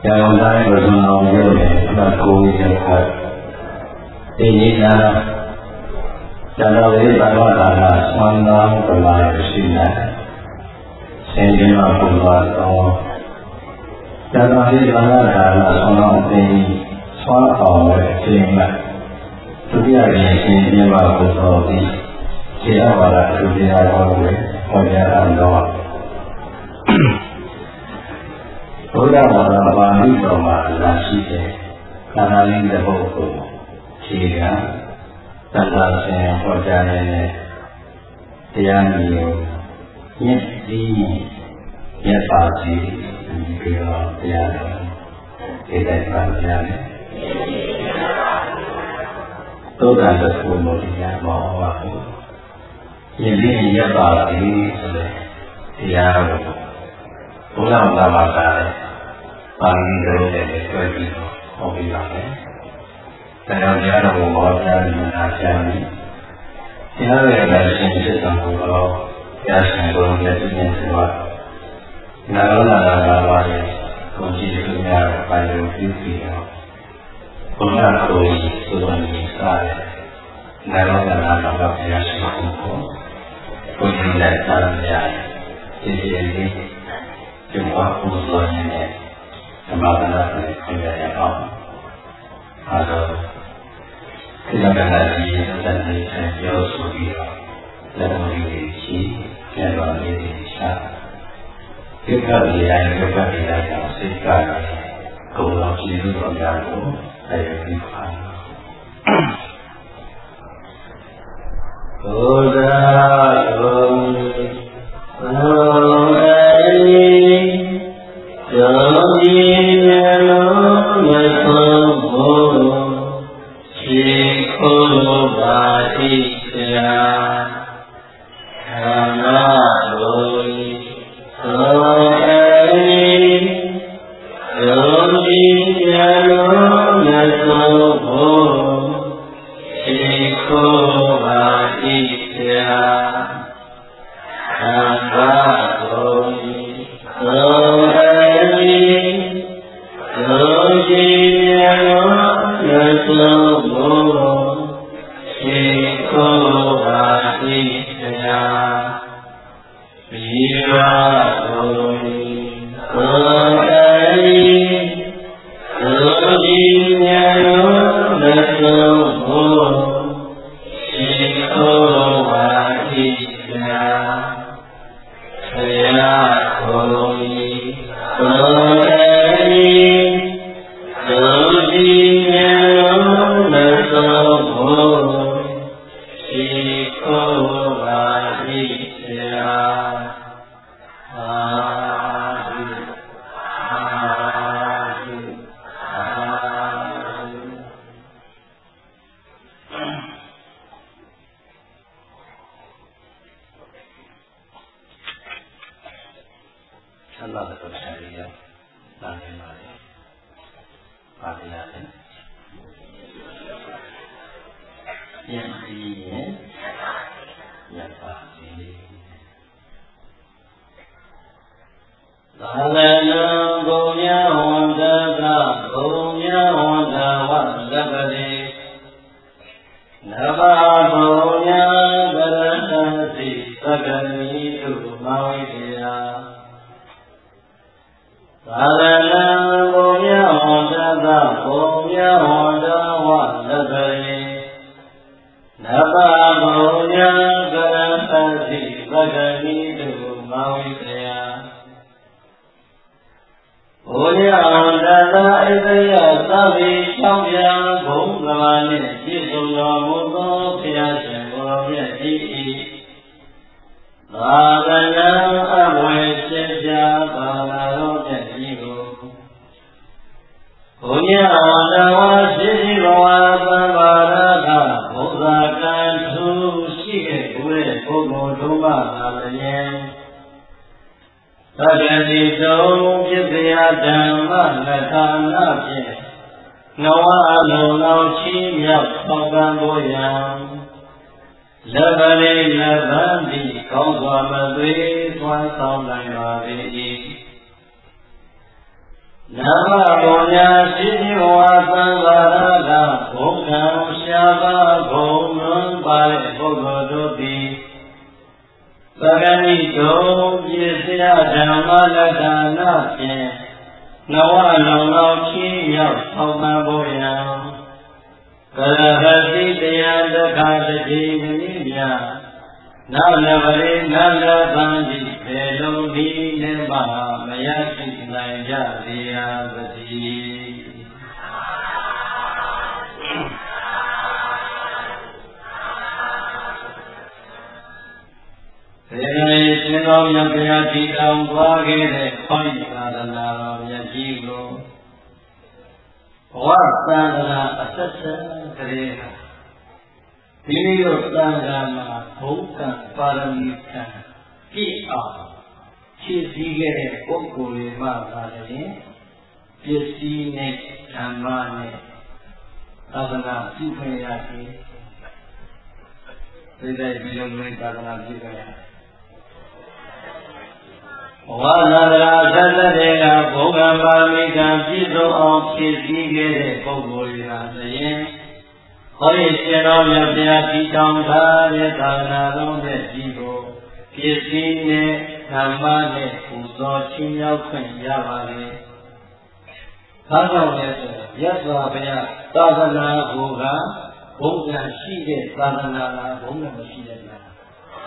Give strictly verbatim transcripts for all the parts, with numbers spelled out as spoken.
Yang lain bersenang juga, aku ingat. Ini adalah cara bagaimana cara sandang berlayar sehingga membuat orang. Cara bagaimana cara sandang ini suatu sehingga setiap sehingga membuat dia pada setiap orang wajar doa. Sudah berapa hari bermalas sih, karena ini terbuka, sehingga tentang saya wajar ini yang ini, ini, ini pasti kita tiada, kita tiada. Sudah sepuluh dia mau aku, ini dia pasti tiada. Pulang lama kali. Pagi dulu jadi pergi hobi lagi. Kalau dia ada umur dan mengajar ni, dia ada sini sedang kalau dia sedang dia punya sebab. Kalau ada lagi kunci punya kayu tinggi, punya koi sudah misal. Kalau ada lagi dia sedang kunci datang dia, jadi ini jumpa usulnya. Semakin kerja yang awal, atau tidak lagi dan jauh lebih dalam diri dan dalam diri saya. Kita lihat kita lihat yang sekarang kalau hidup berjalan saya lihat. Nama နဝလောင်လောင်ချင်းရောက်အောင်မဘောယံကရဟတိတရားဒုက္ခတတိမိမြနာလဝရိနာလသံတိဘေလုံးဒီနေပါမယတိနိုင်ကြစေရာသတိဒီနေ့ရှင်တော်မြတ်ဘုရားတည်တော်သွားခဲ့တဲ့ခေါင်းသာသနာတော်မြတ်ကြီးကိုဘဝသံဃာအဆက်ဆက်ကလေးဒီလိုသံဃာမှာဘုက္ကပါရမီကံပြည့်အောင်ဖြည့်ဆည်းခဲ့တဲ့ပုဂ္ဂိုလ်တွေမှသာလေပစ္စည်းနဲ့ဓမ္မနဲ့သာသနာပြုခွင့်ရတယ်ဒီတိုင်းဒီလိုမျိုးသာသနာပြုခွင့်ရတယ်ဘဝနာတရာဆက်သက်တွေကဘုံကံပါမိကံပြည့်စုံအောင်ဖြည့်ဆည်းခဲ့တဲ့ပုဂ္ဂိုလ်တွေဟာဆိုရင်ဟောဒီရှင်တော်မြတ်ဘုရားတည်ထောင်ထားတဲ့သာသနာတော်နဲ့ဒီကိုပစ္စည်းနဲ့ဓမ္မနဲ့ပူဇော်ချင်းရောက်ခွင့်ရပါလေ။ဒါကြောင့်လည်းဆိုရသော်ဘုရားသာသနာကိုကဘုံကံရှိတဲ့သာသနာလားဘုံကံမရှိတဲ့သာသနာ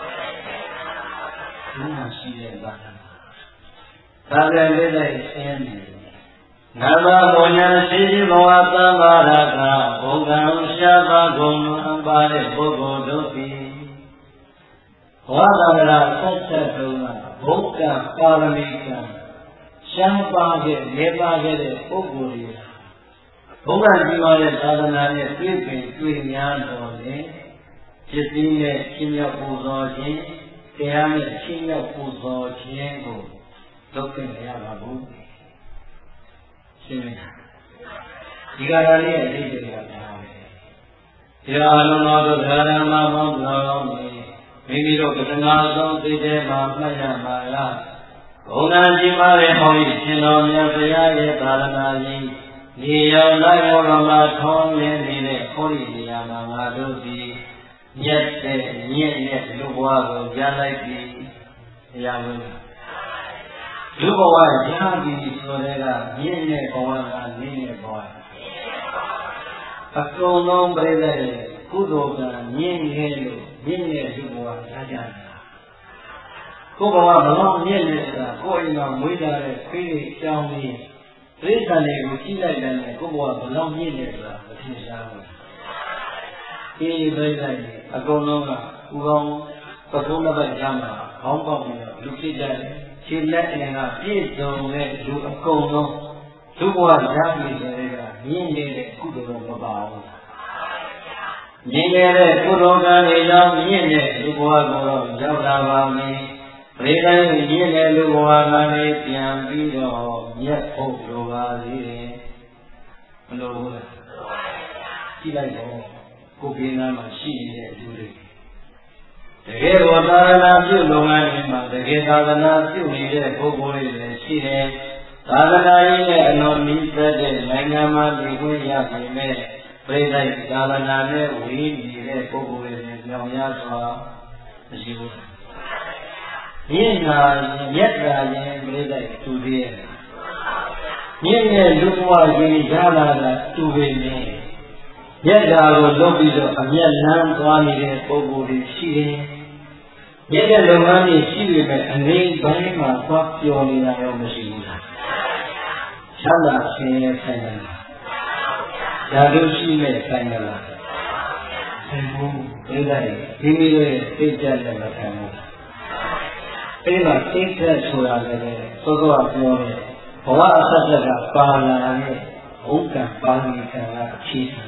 ဘုံကံရှိတဲ့သာသနာဒါလည်းလေးလိုက်ရှင်းနေနမမောညာရှိရှိဘဝသံဃာရကဘုံကံရှားပါကုန်အပါတဲ့ပုဂ္ဂိုလ်တို့သည်ဘဝသံဃာဆက်ဆက်တုံးကဘုံကံပါရမီကံရှားပါခဲ့နေပါခဲ့တဲ့ပုဂ္ဂိုလ်တွေဘုံကံကြီးပါတဲ့သာသနာနဲ့တွေ့ပင်တွေ့များတော်လေပစ္စည်းနဲ့ချင်းမြောက်ပူဇော်ခြင်းတရားနဲ့ချင်းမြောက်ပူဇော်ခြင်းကိုလုပ်ခွင့်ရပါဘူးရှင်းမလားဒီကရာလေးရဲ့အလေးတွေကများတယ်ဒီအလုံးတော်တို့ဓမ္မမောင်းတော်မိမိတို့ကတနာဆုံးသိတဲ့မှာမှတ်ရပါလားဘုံနာကြီးပါတဲ့ဟောဒီရှင်တော်မြတ်ဘုရားရဲ့သာသနာကြီးဒီရောက်လိုက်တော်မှာထောင်းရင်းနေတဲ့ဟောဒီနေရာမှာငါတို့ဒီမြတ်တဲ့မြင့်တဲ့လူဘဝကိုကြားလိုက်ပြီးတရားဝင်လူဘဝရပြီဆိုတဲ့ကမြင့်တဲ့ဘဝကနင်းတဲ့ဘဝအကုန်လုံးပြည့်တဲ့ကုသိုလ်ကမြင့်ခဲ့လို့မြင့်တဲ့လူဘဝရကြတာကိုယ်ဘဝဘလောက်မြင့်လဲဆိုတာကိုယ်အိမ်မှာမွေးလာတဲ့ဖိရိတောင်းလေးပြိဿန်လေးကိုကြည့်လိုက်တယ်ကိုယ်ဘဝဘလောက်မြင့်လဲဆိုတာမသိရှားဘူးဒီပြိဿန်အကုန်လုံးကဥကောင်းပထုံးတစ်ပတ်ရမှာခေါင်းပေါက်ပြီးတော့လူဖြစ်ကြတယ်ခြေလက်အင်ကပြည့်စုံတဲ့လူအကုန်လုံးလူဘဝရပြီဆိုတဲ့ကမြင့်နေတဲ့ကုသိုလ်တော်မပါဘူးမြင့်နေတဲ့ကုသိုလ်ကံတွေကြောင့်မြင့်တဲ့လူဘဝကိုတော့ရောက်လာပါမယ်ပရိသတ်မြင့်တဲ့လူဘဝကလည်းပြန်ပြီးတော့မြတ်ဖို့လိုပါသေးတယ်မလိုဘူးလားကြည့်လိုက်တော့ကိုယ်ပြင်းသားမှာရှိနေတဲ့လူတွေတကယ်ကိုသာသနာပြုလုပ်ငန်းတွေမှာတကယ်သာသနာပြုနေတဲ့ပုဂ္ဂိုလ်တွေလည်းရှိတယ်။သာသနာရေးနဲ့အလွန်မြင့်တဲ့နိုင်ငံမှာနေခွင့်ရပေမဲ့ပြိဿသာသနာနဲ့ဝေးနေတဲ့ပုဂ္ဂိုလ်တွေလည်းကြောင်ရစွာမရှိဘူး။မြင့်နာမြတ်တာရင်ပြိဿတူသေးရဲ့။မြင့်တဲ့လူဘဝကြီးရလာတာတူပေမဲ့မြတ်တာကိုလုပ်ပြီးတော့အမျက်လန်းသွားနေတဲ့ပုဂ္ဂိုလ်တွေရှိတယ်။မြတ်တဲ့လုပ်ငန်းတွေရှိပေမဲ့အနေပိုင်းမှာသွားပျော်နေတာရောမရှိဘူးလားချမ်းသာခြင်းရဲ့ဆိုင်တယ်ဓာတုရှိမဲ့ဆိုင်တယ်လားဆိုင်ဘူးဒီလိုက်ဒီမိရဲ့သိကြတဲ့မဆိုင်ဘူးအဲ့မှာသိတဲ့ဆိုတာလည်းသောသောပြောတယ်ဘဝအဆက်ဆက်ကပါလာတဲ့ဘုံကံပါဠိကံကအခြေခံ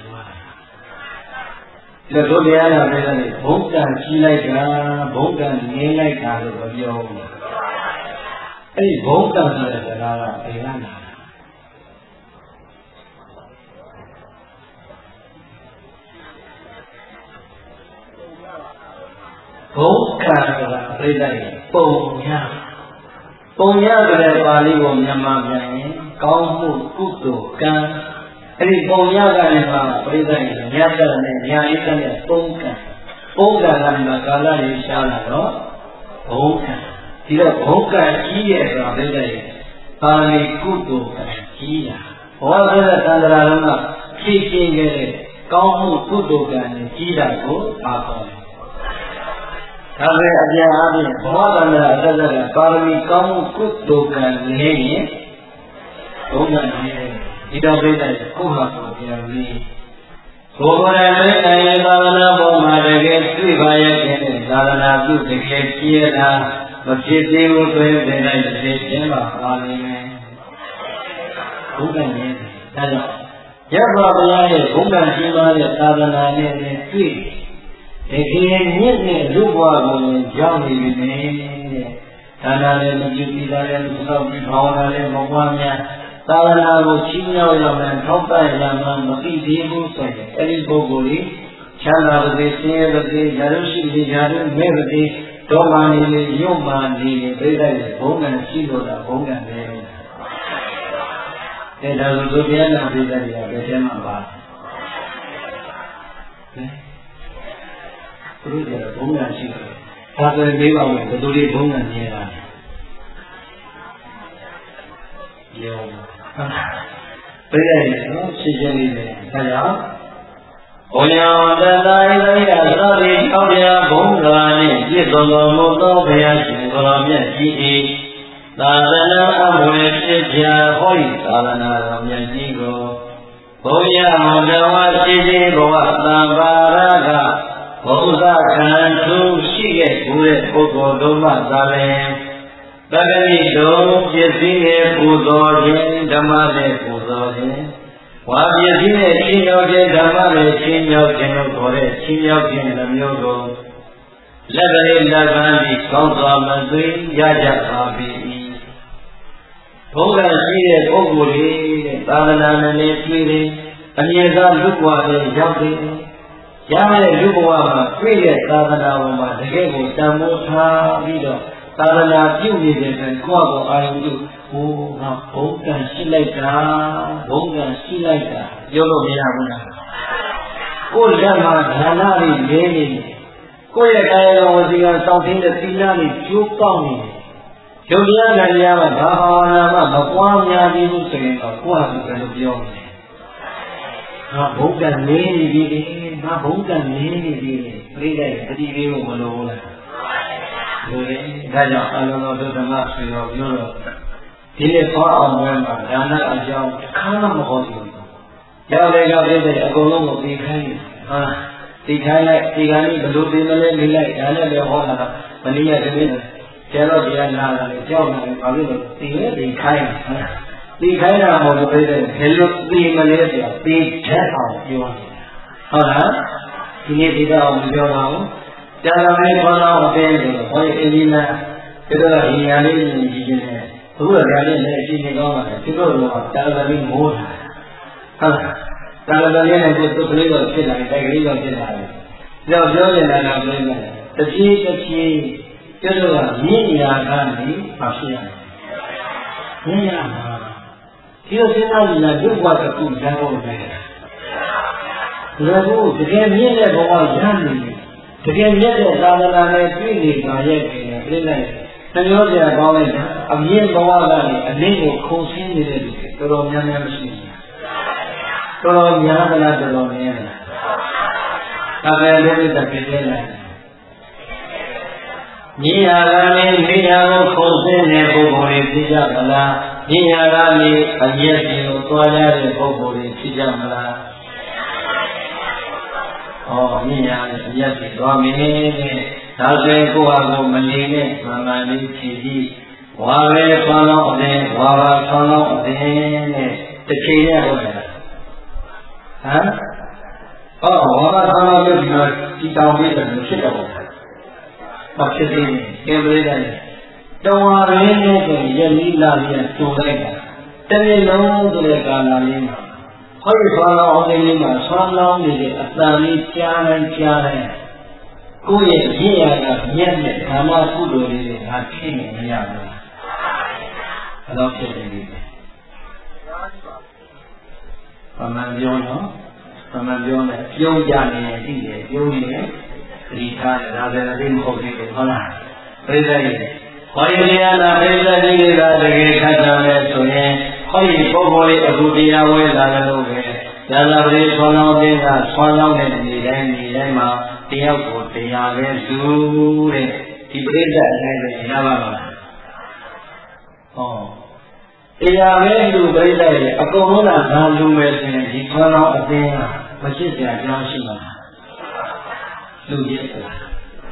ဒီလိုတရားနာတဲ့နေ့ဘုံကံကြီးလိုက်တာဘုံကံနေလိုက်တာလို့ပြောဘူး။အဲ့ဒီဘုံကံဆိုတဲ့စကားကဘယ်ကလာလဲ။ဘုံကံဆိုတာပြိဿရဲ့ပုံရပုံရဆိုတဲ့ပါဠိကိုမြန်မာပြန်ရင်ကောင်းမှုကုသိုလ်ကံအဲ့ဒီပုံရကလည်းပါပြိဿရဲ့ညတ်တဲ့နဲ့ညာဣကနဲ့ပုံကံပုံကံကလည်းကာလရေးရှားလာတော့ဘုံကံဒီတော့ဘုံကံကြီးရဲ့ဆိုတာပြိဿရဲ့ပါဠိကုသိုလ်ကံကြီးတာဘောဆိုတဲ့သံဃာတော်ကဖြည့်ကျင်းခဲ့တဲ့ကောင်းမှုကုသိုလ်ကံနဲ့ကြီးတာကိုအားကောင်းတယ်ဒါပဲအပြန်အားဖြင့်ဘောသံဃာအသက်သက်ပါရမီကောင်းမှုကုသိုလ်ကံနဲ့ရင်ဘုံကံနဲ့ဒီတော့ပြတဲ့ကိုယ်ဟာကိုပြန်ပြီးဘုရားရဲ့နိုင်သာသနာပေါ်မှာတကယ်တွေ့ပါရဲ့တဲ့သာသနာပြုတကယ်ကြည်ရတာမဖြစ်သေးဘူးဆိုရင်တဲ့နိုင်တဲ့ကျင်းပါပါလိမ့်မယ်ဘုရားရဲ့ဒါကြောင့်ရသော်ဘုရားရဲ့ဘုရားကြီးမားတဲ့သာသနာနဲ့တွေ့တကယ်မြင့်တဲ့လူဘဝကိုရောက်နေပြီတဲ့ဒါနာလည်းမကြည့်ပြီးသားလည်းမသောက်ပြီးဘာဝနာလည်းမပွားများသာသနာကိုချီးမြှောက်ရမယ်ထောက်ပံ့ရမယ်မသိသေးဘူးဆိုရင်အဲဒီပုဂ္ဂိုလ်ကြီးချမ်းသာပါစေဆင်းရဲပါစေဇာတုရှိစေဇာတုမဲ့ပါစေဒေါမနေလေယုံမာနေလေပြိတ္တရဲ့ဘုံကံရှိလို့တာဘုံကံပဲတဲ့ဒါဆိုသူပြန်လာပြိတ္တတွေကဘယ်ထဲမှာပါသူတို့ကဘုံကံရှိတယ်ဒါဆိုရင်လေးပါမယ်ဘယ်သူတွေဘုံကံမြင်တာယောပြည့်ရတယ်နော်ရှင်းရှင်းလေးပဲဒါကြောင့်ဘုရားတတ္တဣရိယသတိထောက်ရဘုံကံနှင့်ပြည့်စုံတော်မူသောဘုရားရှင်ကိုယ်တော်မြတ်ကြီး၏သာသနာအမွေဖြစ်ပြဟောဤသာသနာတော်မြတ်ကြီးကိုဘုရားမန္တဝရှိရှိဘဝသံပါရကဘုရားခံသူရှိခဲ့ဘူးတဲ့ပုဂ္ဂိုလ်တို့မှသာလျှင်တက္ကတိတို့ပစ္စည်းရဲ့ပူဇော်ခြင်းဓမ္မနဲ့ပူဇော်ခြင်းဝါပစ္စည်းနဲ့ချင်းမြောက်ခြင်းဓမ္မနဲ့ချင်းမြောက်ခြင်းတို့ခေါ်တဲ့ချင်းမြောက်ခြင်းနှမျိုးကိုလက်ကလေးလက်ခံပြီးကောင်းစွာမသွေးရကြပါပြီဘုရားရှိတဲ့ပုဂ္ဂိုလ်လေးတဲ့သာသနာနဲ့တွေ့တယ်အမြဲတမ်းလူ့ဘဝနဲ့ရောက်တယ်ရတဲ့လူ့ဘဝမှာတွေ့တဲ့သာသနာပေါ်မှာတကယ်ကိုတန်ဖိုးထားပြီးတော့သာသနာပြုနေတဲ့ကိုယ့်ကိုအာရုံပြုဟိုကဘုံကံရှိလိုက်တာဘုံကံရှိလိုက်တာပြောလို့မရဘူးလားကိုယ်လက်မှာဌာနလေးလေးနေကိုယ့်ရဲ့ကာယတော်ဝစီကစောင့်တင်းတဲ့သီလလေးကျိုးပေါက်နေယုံတရားကတရားမှာဘာဘာဝနာမှမပွားများသေးဘူးဆိုရင်တော့ကိုယ့်ဟာကိုယ်လည်းပြောနေတယ်ငါဘုံကံနေနေပြီငါဘုံကံနေနေပြီပြိတ္တအတိလေးကိုမလို့ဘူးလားဒါကြောင့်အလုံးစုံဓမ္မဆွေတော်ပြောတော့ဒီနေ့ပေါ်အောင်ဝဲမှာဒါနအကြောင်းတစ်ခါမှမဟောဘူး။ရောက်လေရောက်တဲ့အကုန်လုံးကိုသိခိုင်းတယ်။ဟာသိခိုင်းလိုက်ဒီကနေ့ဘလို့သိမလဲနေလိုက်ဒါနဲ့လည်းဟောတာမနည်းရတဲ့နေ့ကျတော့ဒီကနာလာတယ်ကြောက်နေတယ်ဘာလို့လဲသိလဲသိခိုင်းတယ်။သိခိုင်းတာမဟုတ်ဘူးတဲ့ဘယ်လိုသိမလဲဆိုတာသိချက်အောင်ပြောတယ်။ဟုတ်လား။ဒီနေ့ဒီတော့မပြောပါဘူး။ကြာလာမယ်ခေါ်တော့အတင်းတယ်ဟောဒီအင်းကြီးလားဒီတော့ဒီညာလေးကြီးကြီးနေတယ်အခုကဒါလေးလည်းအရှိနေကောင်းပါတယ်ဒီတော့တော့ကြာလာပြီးမိုးတာဟုတ်ကြာလာတဲ့နဲ့ကိုယ်သူကလေးတော့ဖြစ်လာတယ်တိုက်ကလေးတော့ဖြစ်လာတယ်ကြောက်ပြောနေတာကပြောနေတယ်တဖြည်းတဖြည်းကျတော့မြင့်ရာကနေပါဖြစ်ရတယ်မြင့်ရာမှာဒီလိုစဉ်းစားကြည့်ရင်ဒုက္ခတစ်ခုရဖို့ပဲဒါကိုတကယ်မြင့်တဲ့ဘဝရနေတယ်တကယ်မြတ်တဲ့သာသနာနဲ့တွေ့နေပါရဲ့ခင်ဗျာပြိလိုက်နှမျောပြကောင်းလိုက်တာအမြင့်ဘဝကနေအနည်းကိုခုံဆင်းနေတဲ့လူတွေတော်တော်များများမရှိဘူးတော်တော်များမလားတော်တော်များလားဒါပဲလေးတစ်ပြည့်ပြည့်လိုက်ညီယာကနေမိယာကိုခုံဆင်းတဲ့ပုဂ္ဂိုလ်တွေဖြစ်ကြမလားညီယာကနေအမျက်ကြီးကိုသွားကြတဲ့ပုဂ္ဂိုလ်တွေဖြစ်ကြမလားဩမြင်ရတယ်အရက်ကြီးသွားမယ်တဲ့ဒါဆိုရင်ကိုယ့်ဟာကိုမနေနဲ့မှန်မှန်လေးဖြည့်ပြီးဝါပဲဆွမ်းတော့အသင်းဝါပါဆွမ်းတော့အသင်းနဲ့တစ်ချိန်နဲ့ဟုတ်တယ်ဟမ်ဩဝါပါဆွမ်းတော့ပြီးတော့ဒီတောင်ပြီးတော့ဖြစ်တော့ဘာဖြစ်သေးလဲကဲပေးတယ်တောင်ဝါရင်းနဲ့ဆိုရက်နီးလာပြီးတူလိုက်တာတနေ့လုံးဆိုတဲ့ကာလလေးမှာဟောဒီဆွမ်းလောင်းအောင်လေးမှာဆွမ်းလောင်းနေတဲ့အတန်လေးကြားတိုင်းကြားတိုင်းကိုယ့်ရဲ့ရည်ရတာမြတ်တဲ့ဓမ္မကုသိုလ်လေးတွေဟာဖြစ်နေမရဘူး။ဘယ်တော့ဖြစ်နေလဲ။ဘာမှပြောနော်။ဘာမှပြောနဲ့ပြုံးကြနေတယ်သိတယ်ပြုံးနေတယ်သတိထားတယ်ဒါလည်းသိမဟုတ်သေးဘူးဟုတ်လား။ပြိဿကြီးဟောဒီတရားနာပြိဿကြီးတွေကတကယ်ခတ်တာလဲဆိုရင်ဟဟောဒီပုဂ္ဂိုလ်လေးအခုတရားဝဲလာတယ်လို့ပဲဒါသာပရိဆွမ်းလောင်းတဲ့ကဆွမ်းလောင်းတဲ့နေတိုင်းနေတိုင်းမှာတယောက်ကိုတရားပဲလူတဲ့ဒီပြိဿအတိုင်းပဲရပါမှာဟောတရားပဲလူပြိဿရဲ့အကုန်လုံးကငါလူပဲဆိုရင်ဒီဆွမ်းလောင်းအသိကမဖြစ်ကြကြောင်းရှိမှာလူကြီးဟမ်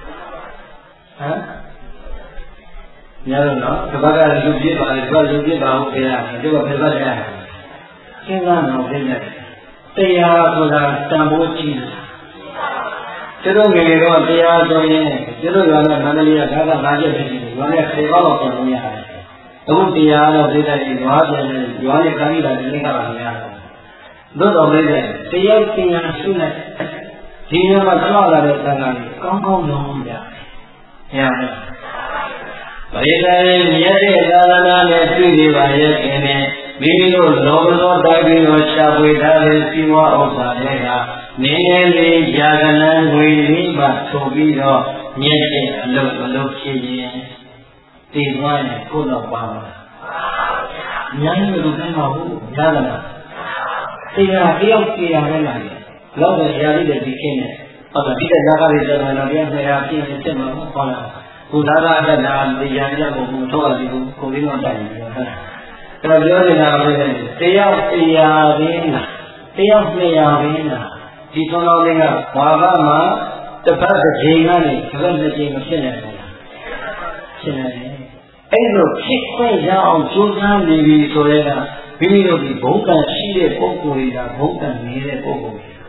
ညတော့နော်ဒီဘက်ကလူပြည့်ပါလေဒီဘက်လူပြည့်ပါဟုတ်ကဲ့ဒီဘက်ဘယ်ဘက်လဲစဉ်းစားတော့ပြည့်တယ်တရားဆိုတာတန်ဖိုးကြီးတယ်ကျတို့ငယ်ငယ်တော့တရားဆိုရင်ကျတို့ရွာကနန္ဒလေးကဒါကလာချက်ဖြစ်နေတယ်ရွာနဲ့ခေပေါတော့ပြန်လို့ရတယ်အခုတရားတော့သိတဲ့ရွာပြန်နေရွာနဲ့ခါပြီးတာဒီနေ့ကပါမရတယ်သို့တော်လည်းတရားတရားရှုနေဒီညမှာကြောက်လာတဲ့သံဃာကြီးကောင်းကောင်းလုံးကြရတယ်ပရိသေမြတ်တဲ့သာသနာနဲ့တွေ့နေပါရဲ့ခင်နဲ့မိမိတို့လောဘသောတိုက်ပြီးတော့ရှာဖွေထားတဲ့စီဝါဥစ္စာတွေကနေနေလေးယာကနံငွေလေးပါဆိုပြီးတော့မြတ်တဲ့အလုပ်အလုပ်ဖြစ်ရင်တည်သွားရင်ကိုယ်တော့ပါမှာအများကြီးမလုပ်နိုင်ပါဘူးရသလားတရားတယောက်တရားနဲ့လာတယ်လောက်တဲ့ရာလေးတွေဒီခင်းနဲ့ဟုတ်တယ်ဒီတဲ့ဇာကလေးဆက်လာတော့တရားတရားပြည့်နေတယ်မှာဟောလာကိုသာသာတက်တာတရားပြဖို့ကိုထောက်ရဘူးကိုလေးတော့တိုင်နေတယ်ဟုတ်လားအဲ့တော့ပြောနေတာကလည်းတယောက်တရားရင်းလားတယောက်နှစ်ရာရင်းလားဒီသုံးလုံးလေးကဘာကမှတစ်ပတ်တစ်ချိန်ကနေတစ်ပတ်နှစ်ချိန်မဖြစ်နိုင်ဘူးလားဖြစ်နိုင်တယ်အဲ့လိုဖြစ်ခွင့်ရအောင်ကြိုးစားနေပြီဆိုရဲကမိမိတို့ဒီဘုံကံရှိတဲ့ပုဂ္ဂိုလ်တွေကဘုံကံနေတဲ့ပုဂ္ဂိုလ်တွေ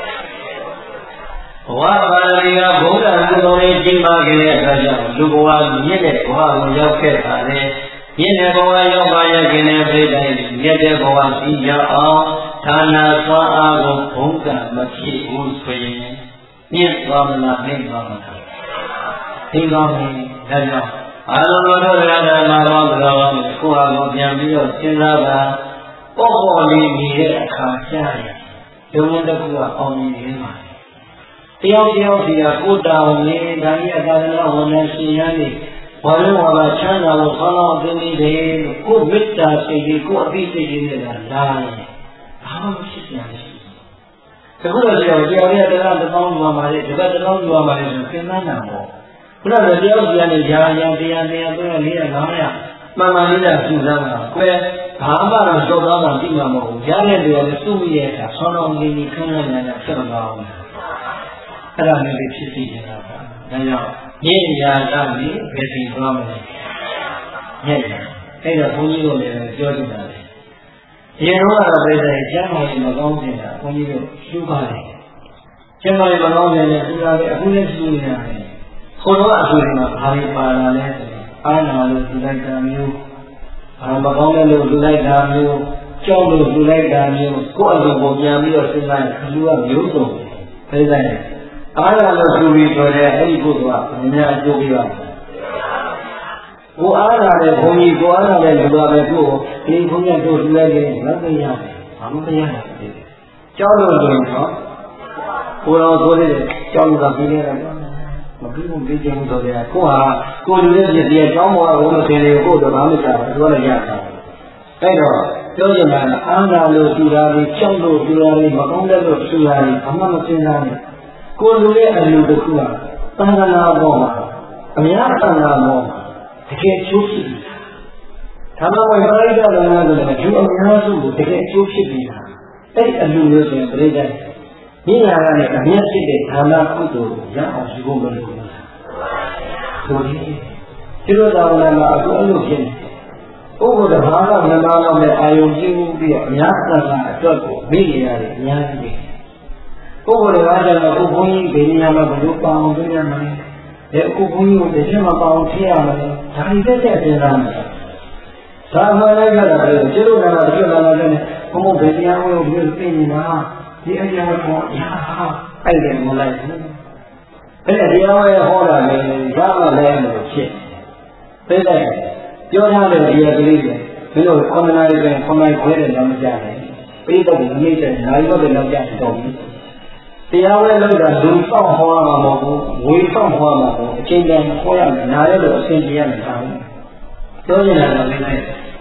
ဘဝပါဠိကဘုရားကုသိုလ်လေးကျင့်ပါခဲ့တဲ့အခါကျတော့လူဘဝမြင့်တဲ့ဘဝကိုရောက်ခဲ့တာလေမြင့်တဲ့ဘဝရောက်ပါရဲ့ခင်တဲ့ပြိတ္တိမြင့်တဲ့ဘဝစီရောက်အောင်ဌာနစွမ်းအားကိုဘုံကံမဖြစ်ဘူးဆိုရင်မြင့်သွားမလားနှိမ့်သွားမလားသိကောင်းပြီဒါကြောင့်အာလုံးတော်တို့ရတာမှာတော့ဘုရားကိုယ့်ဟာကိုပြန်ပြီးတော့စဉ်းစားပါပေါ့ပေါ့လေးနေတဲ့အခါကျရင်ဒုံတကူကအောင်မြင်နေမှာတယောက်တယောက်စီကကိုယ်တောင်းနေတာကြီးအသာသနာဝန်ထမ်းရှင်ရမ်းနေဘာလို့ဟောပါချမ်းသာလို့ဆောင်းအောင်သိနေတယ်လို့ကိုယ်မေတ္တာစိတ်ကြီးကိုယ်အသိစိတ်ကြီးနဲ့လာရင်ဘာမှဖြစ်ပြန်မရှိဘူး။အခုတော့ကြောက်ကြောက်ရတဲ့တရားတစ်ပေါင်းယူပါလေဒီဘက်တစ်ပေါင်းယူပါလေဆိုသင်္ကန်းနာပေါ့ခုနကတယောက်စီကနေရာရာတရားတရားသုံးရလေးရငါးရမှန်မှန်လေးကကျူစားတာကွယ်ဘာမှတော့ကြောက်သွားတာပြီးမှာမဟုတ်ဘူး။ရတဲ့တရားလည်းစုမိရဲ့အခါဆောင်းအောင်လေးကြီးခန်းရနေတာဖြစ်တော့အောင်အဲ့ဒါမျိုးလေးဖြစ်စီနေတာပါဒါကြောင့်ညဉ့်ရာကနေဘယ်စီသွားမလဲညဉ့်ရာအဲ့တော့ဘုန်းကြီးတို့လည်းပြောကြတာလေအရင်တော့ကတော့ပြည့်တဲ့ကျမ်းမာရေးမကောင်းတဲ့ဘုန်းကြီးတို့ရှုပါတယ်ကျမ်းမာရေးမကောင်းတဲ့လည်းဒီလိုပဲအခုလည်းရှုနေရတယ်ခေါ်တော့အဆူတွေမှာဘာတွေပါလာလဲဆိုရင်အာနာလို့လူလိုက်တာမျိုးဘာမကောင်းတဲ့လို့လူလိုက်တာမျိုးကြောက်လို့လူလိုက်တာမျိုးကိုယ့်အလိုကိုပြန်ပြီးတော့စဉ်းစားရင်လူကမျိုးစုံပြည့်တဲ့အားရလို့ဆိုပြီးဆိုတဲ့အဲ့ဒီပုဂ္ဂိုလ်ကအများအကျိုးပေးပါကိုအားရတဲ့ဘုန်းကြီးကိုအားရတဲ့လူတော်ပဲကိုဒီဘုန်းကြီးတို့လူလိုက်ရင်မသိရတယ်ဘာမှမသိရဘူးကြောက်လို့ဆိုရင်တော့ကိုတော်ဆိုတဲ့ကြောက်လို့သာပြီးနေတာမပြီးဘူးပြီးချင်လို့ဆိုတဲ့ကိုဟာကိုလူရဲ့ပြည့်ရဲ့ကြောင်းပေါ်ကဘုန်းမသိနေကိုတော့ဘာမှမစားဘူးပြောလိုက်ရတာအဲ့တော့ပြောချင်တာကအားရလို့သူတာတွေကြောက်လို့သူတာတွေမကောင်းတဲ့လို့သူတာတွေဘာမှမသိနိုင်ဘူးကိုလူရဲ့အလူတစ်ခုကသံဃာဘောမှာအများသံဃာဘောမှာတကယ်ကျိုးဖြစ်နေတာဓမ္မဝိပရိသတ်လည်းဆိုလည်းကျိုးအများစုကိုတကယ်ကျိုးဖြစ်နေတာအဲ့ဒီအလူလို့ဆိုရင်ပြိတ္တမြင်ရတာနဲ့အမြတ်ဖြစ်တဲ့ဓမ္မကုသိုလ်ကိုရအောင်ယူဖို့မလိုဘူးလားဆိုရင်ဒီလိုသာဝနာမှာအခုအလုပ်ဖြစ်နေပုဂ္ဂိုလ်တစ်ပါးကမနာတော့တဲ့အာယုံကြည့်ပြီးအများသံဃာအတွက်ကိုမိနေရတယ်အများကြီးပုဂ္ဂိုလ်တွေကကျတော့အခုဘုန်းကြီးဗေဒနာမှာဘယ်လိုပေါအောင်သိရမလဲ။ဒီအခုဘုန်းကြီးကိုတစ်ချက်မပေါအောင်သိရမလဲ။ဒါတွေတက်တက်စဉ်းစားနေတယ်။သာမန်လိုက်ကြတာလေကျေလို့ကတော့တစ်ချက်လာလာတဲ့ဘုံဘုံဗေဒနာကိုဘယ်လိုသိနေမှာဒီအရာကိုရာအဲ့ဒါမလိုက်ဘူး။အဲ့ဒါတရားဝဲဟောတာလေရမှလည်းလို့ဖြစ်။သိတယ်ပြောထားတဲ့ဒီကလေးတွေဘယ်လိုကွန်မနာရေးပဲကွန်မိုင်းခွဲတယ်တော့မကြနိုင်။ပြီးတော့ဒီနေ့တည်းနိုင်တော့လည်းတော့ကြတော့ဘူး။တရားဝဲလောက်တာလူဆောင်ဟောရမှာမဟုတ်ဘူးဝေဆောင်ဟောရမှာမဟုတ်အချိန်တန်ဟောရမယ်နားရလို့အစဉ်ပြေရမယ်သာဘူးပြောနေတာလည်းလည်း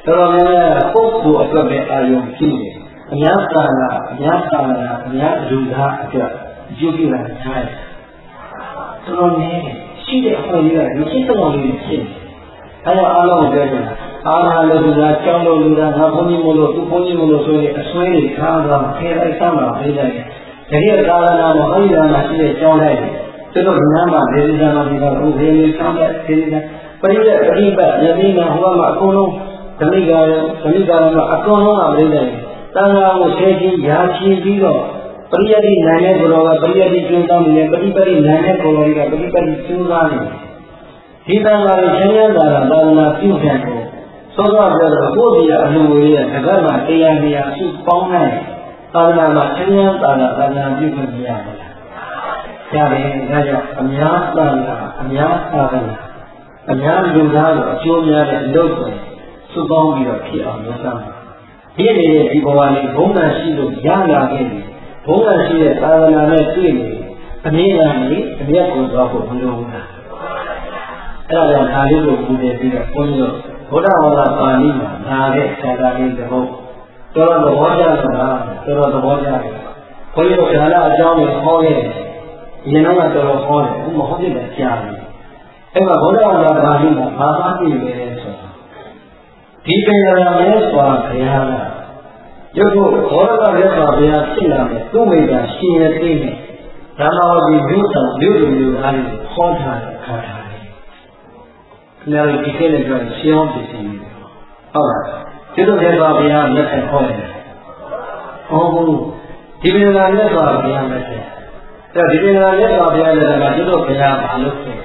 တော်များများပုဂ္ဂိုလ်အတွက်ပဲအာရုံဖြစ်နေအများသာနာအများသာနာအများလူသားအတွက်အကျိုးပြုတာထားတယ်တော်တော်များရှိတဲ့အခွင့်အရေးကမရှိသလောက်လေးဖြစ်နေအဲဒါအားလုံးပြောကြတာအားနာလို့လူသားကြောင်းလို့လူသားငါဘုန်းကြီးမို့လို့သူဘုန်းကြီးမို့လို့ဆိုရင်အစွဲတွေခါသွားခဲလိုက်စမ်းပါပြေးလိုက်တယ်တကယ်ကာလနာမှာအရိယာနာရှိတဲ့ကြောင်းလိုက်သူတို့ဉာဏ်မှာဒေသနာမှာဒီကဥပဒေလေးဆောင်းတဲ့ဒေသနာပရိယပရိပတ်ယမိနာဟိုမှာအကုန်လုံးဓမိကာရဓမိကာရမှာအကုန်လုံးအပြိဋ္ဌာန်တန်ခါကိုဆဲချင်းရာချင်းပြီးတော့ပရိယတိနာနဲ့ကိုယ်တော်ကပရိယတိကျိုးတောင်းနေတယ်ပရိပရိနာနဲ့ကိုယ်တော်ကပရိပရိကျိုးသားနေဒီတန်ခါကိုဆင်းရဲတာကသာသနာပြုတယ်ကိုသောသောပြောတော့ကိုယ့်ဒီအလိုဝေးရဲ့တက္ကမတရားနေရာစုပေါင်းနိုင်သာသနာမှာဆင်းရဲတာကသာသနာပြုခွင့်မရဘူး။ရတယ်ဒါကြောင့်အများသာသနာအများသာသနာအများလူသားကိုအကျိုးများတဲ့အလုပ်ကိုစုပေါင်းပြီးတော့ဖြစ်အောင်လုပ်ဆောင်ဒီနေတဲ့ဒီဘဝလေးဘုံကရှိလို့ရလာခဲ့ပြီဘုံကရှိတဲ့သာသနာနဲ့တွေ့နေအမြဲတမ်းနေအမျက်ကိုသွားဖို့မလိုဘူးလားအဲ့ဒါကြောင့်ဒါလေးကိုပူတယ်ပြီးတော့ဘုန်းကြီးတို့ဘုရားဝါဒပါဠိမှာနာတဲ့ဆရာလေးတပုတ်တော်တော်သဘောကျတာတော်တော်သဘောကျတယ်ဘုန်းကြီးတို့ဒါလည်းအကြောင်းကိုဟောခဲ့တယ်ဒီနေ့ကတော်တော်ဟောတယ်အခုမဟုတ်တဲ့ကြားတယ်အဲ့မှာဘုရားဝါဒပါဠိမှာဘာသာပြည့်နေလဲဆိုတာဒီပင်ရမဲစွာဘုရားကရုပ်ကိုဘောရကရဲစွာဘုရားဖြစ်လာတယ်သူ့မိတာရှင်ရသိနေဓမ္မဝတိမြို့ဆောင်မြို့လူမျိုးအားဖြင့်ဟောထားတဲ့ခါထားတယ်။ဒါလည်းဒီကိလေသာရှင်းအောင်ပြစီနေတယ်။ဟုတ်လား။ဒီလိုရဲစွာဘုရားလက်ထက်ဟောတယ်။ဟောဘူးဒီပင်ရမဲစွာဘုရားလက်ထက်အဲ့ဒီပင်ရမဲစွာဘုရားလက်ကဒီလိုဘုရားမလုပ်ခဲ့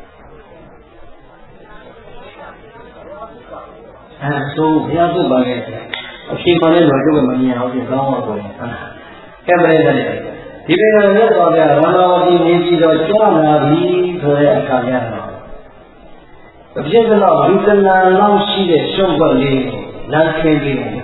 အဲဆိုဘုရားပုဗ္ဗာရဲ့အဖြစ်မှလည်းတော့ကျုပ်ကမမြင်အောင်ပြင်ကောင်းအောင်ပေါ့။ကဲမလေးတဲ့ဒီပင်ရမြတ်စွာဘုရားရမဝတိနေပြီးတော့ကြာလာပြီဆိုတဲ့အခါကျတော့အဖြစ်ကတော့လူတဏ္ဍာလောက်ရှိတဲ့ရှုပ်ွက်လေးလမ်းခင်းပြီးတယ်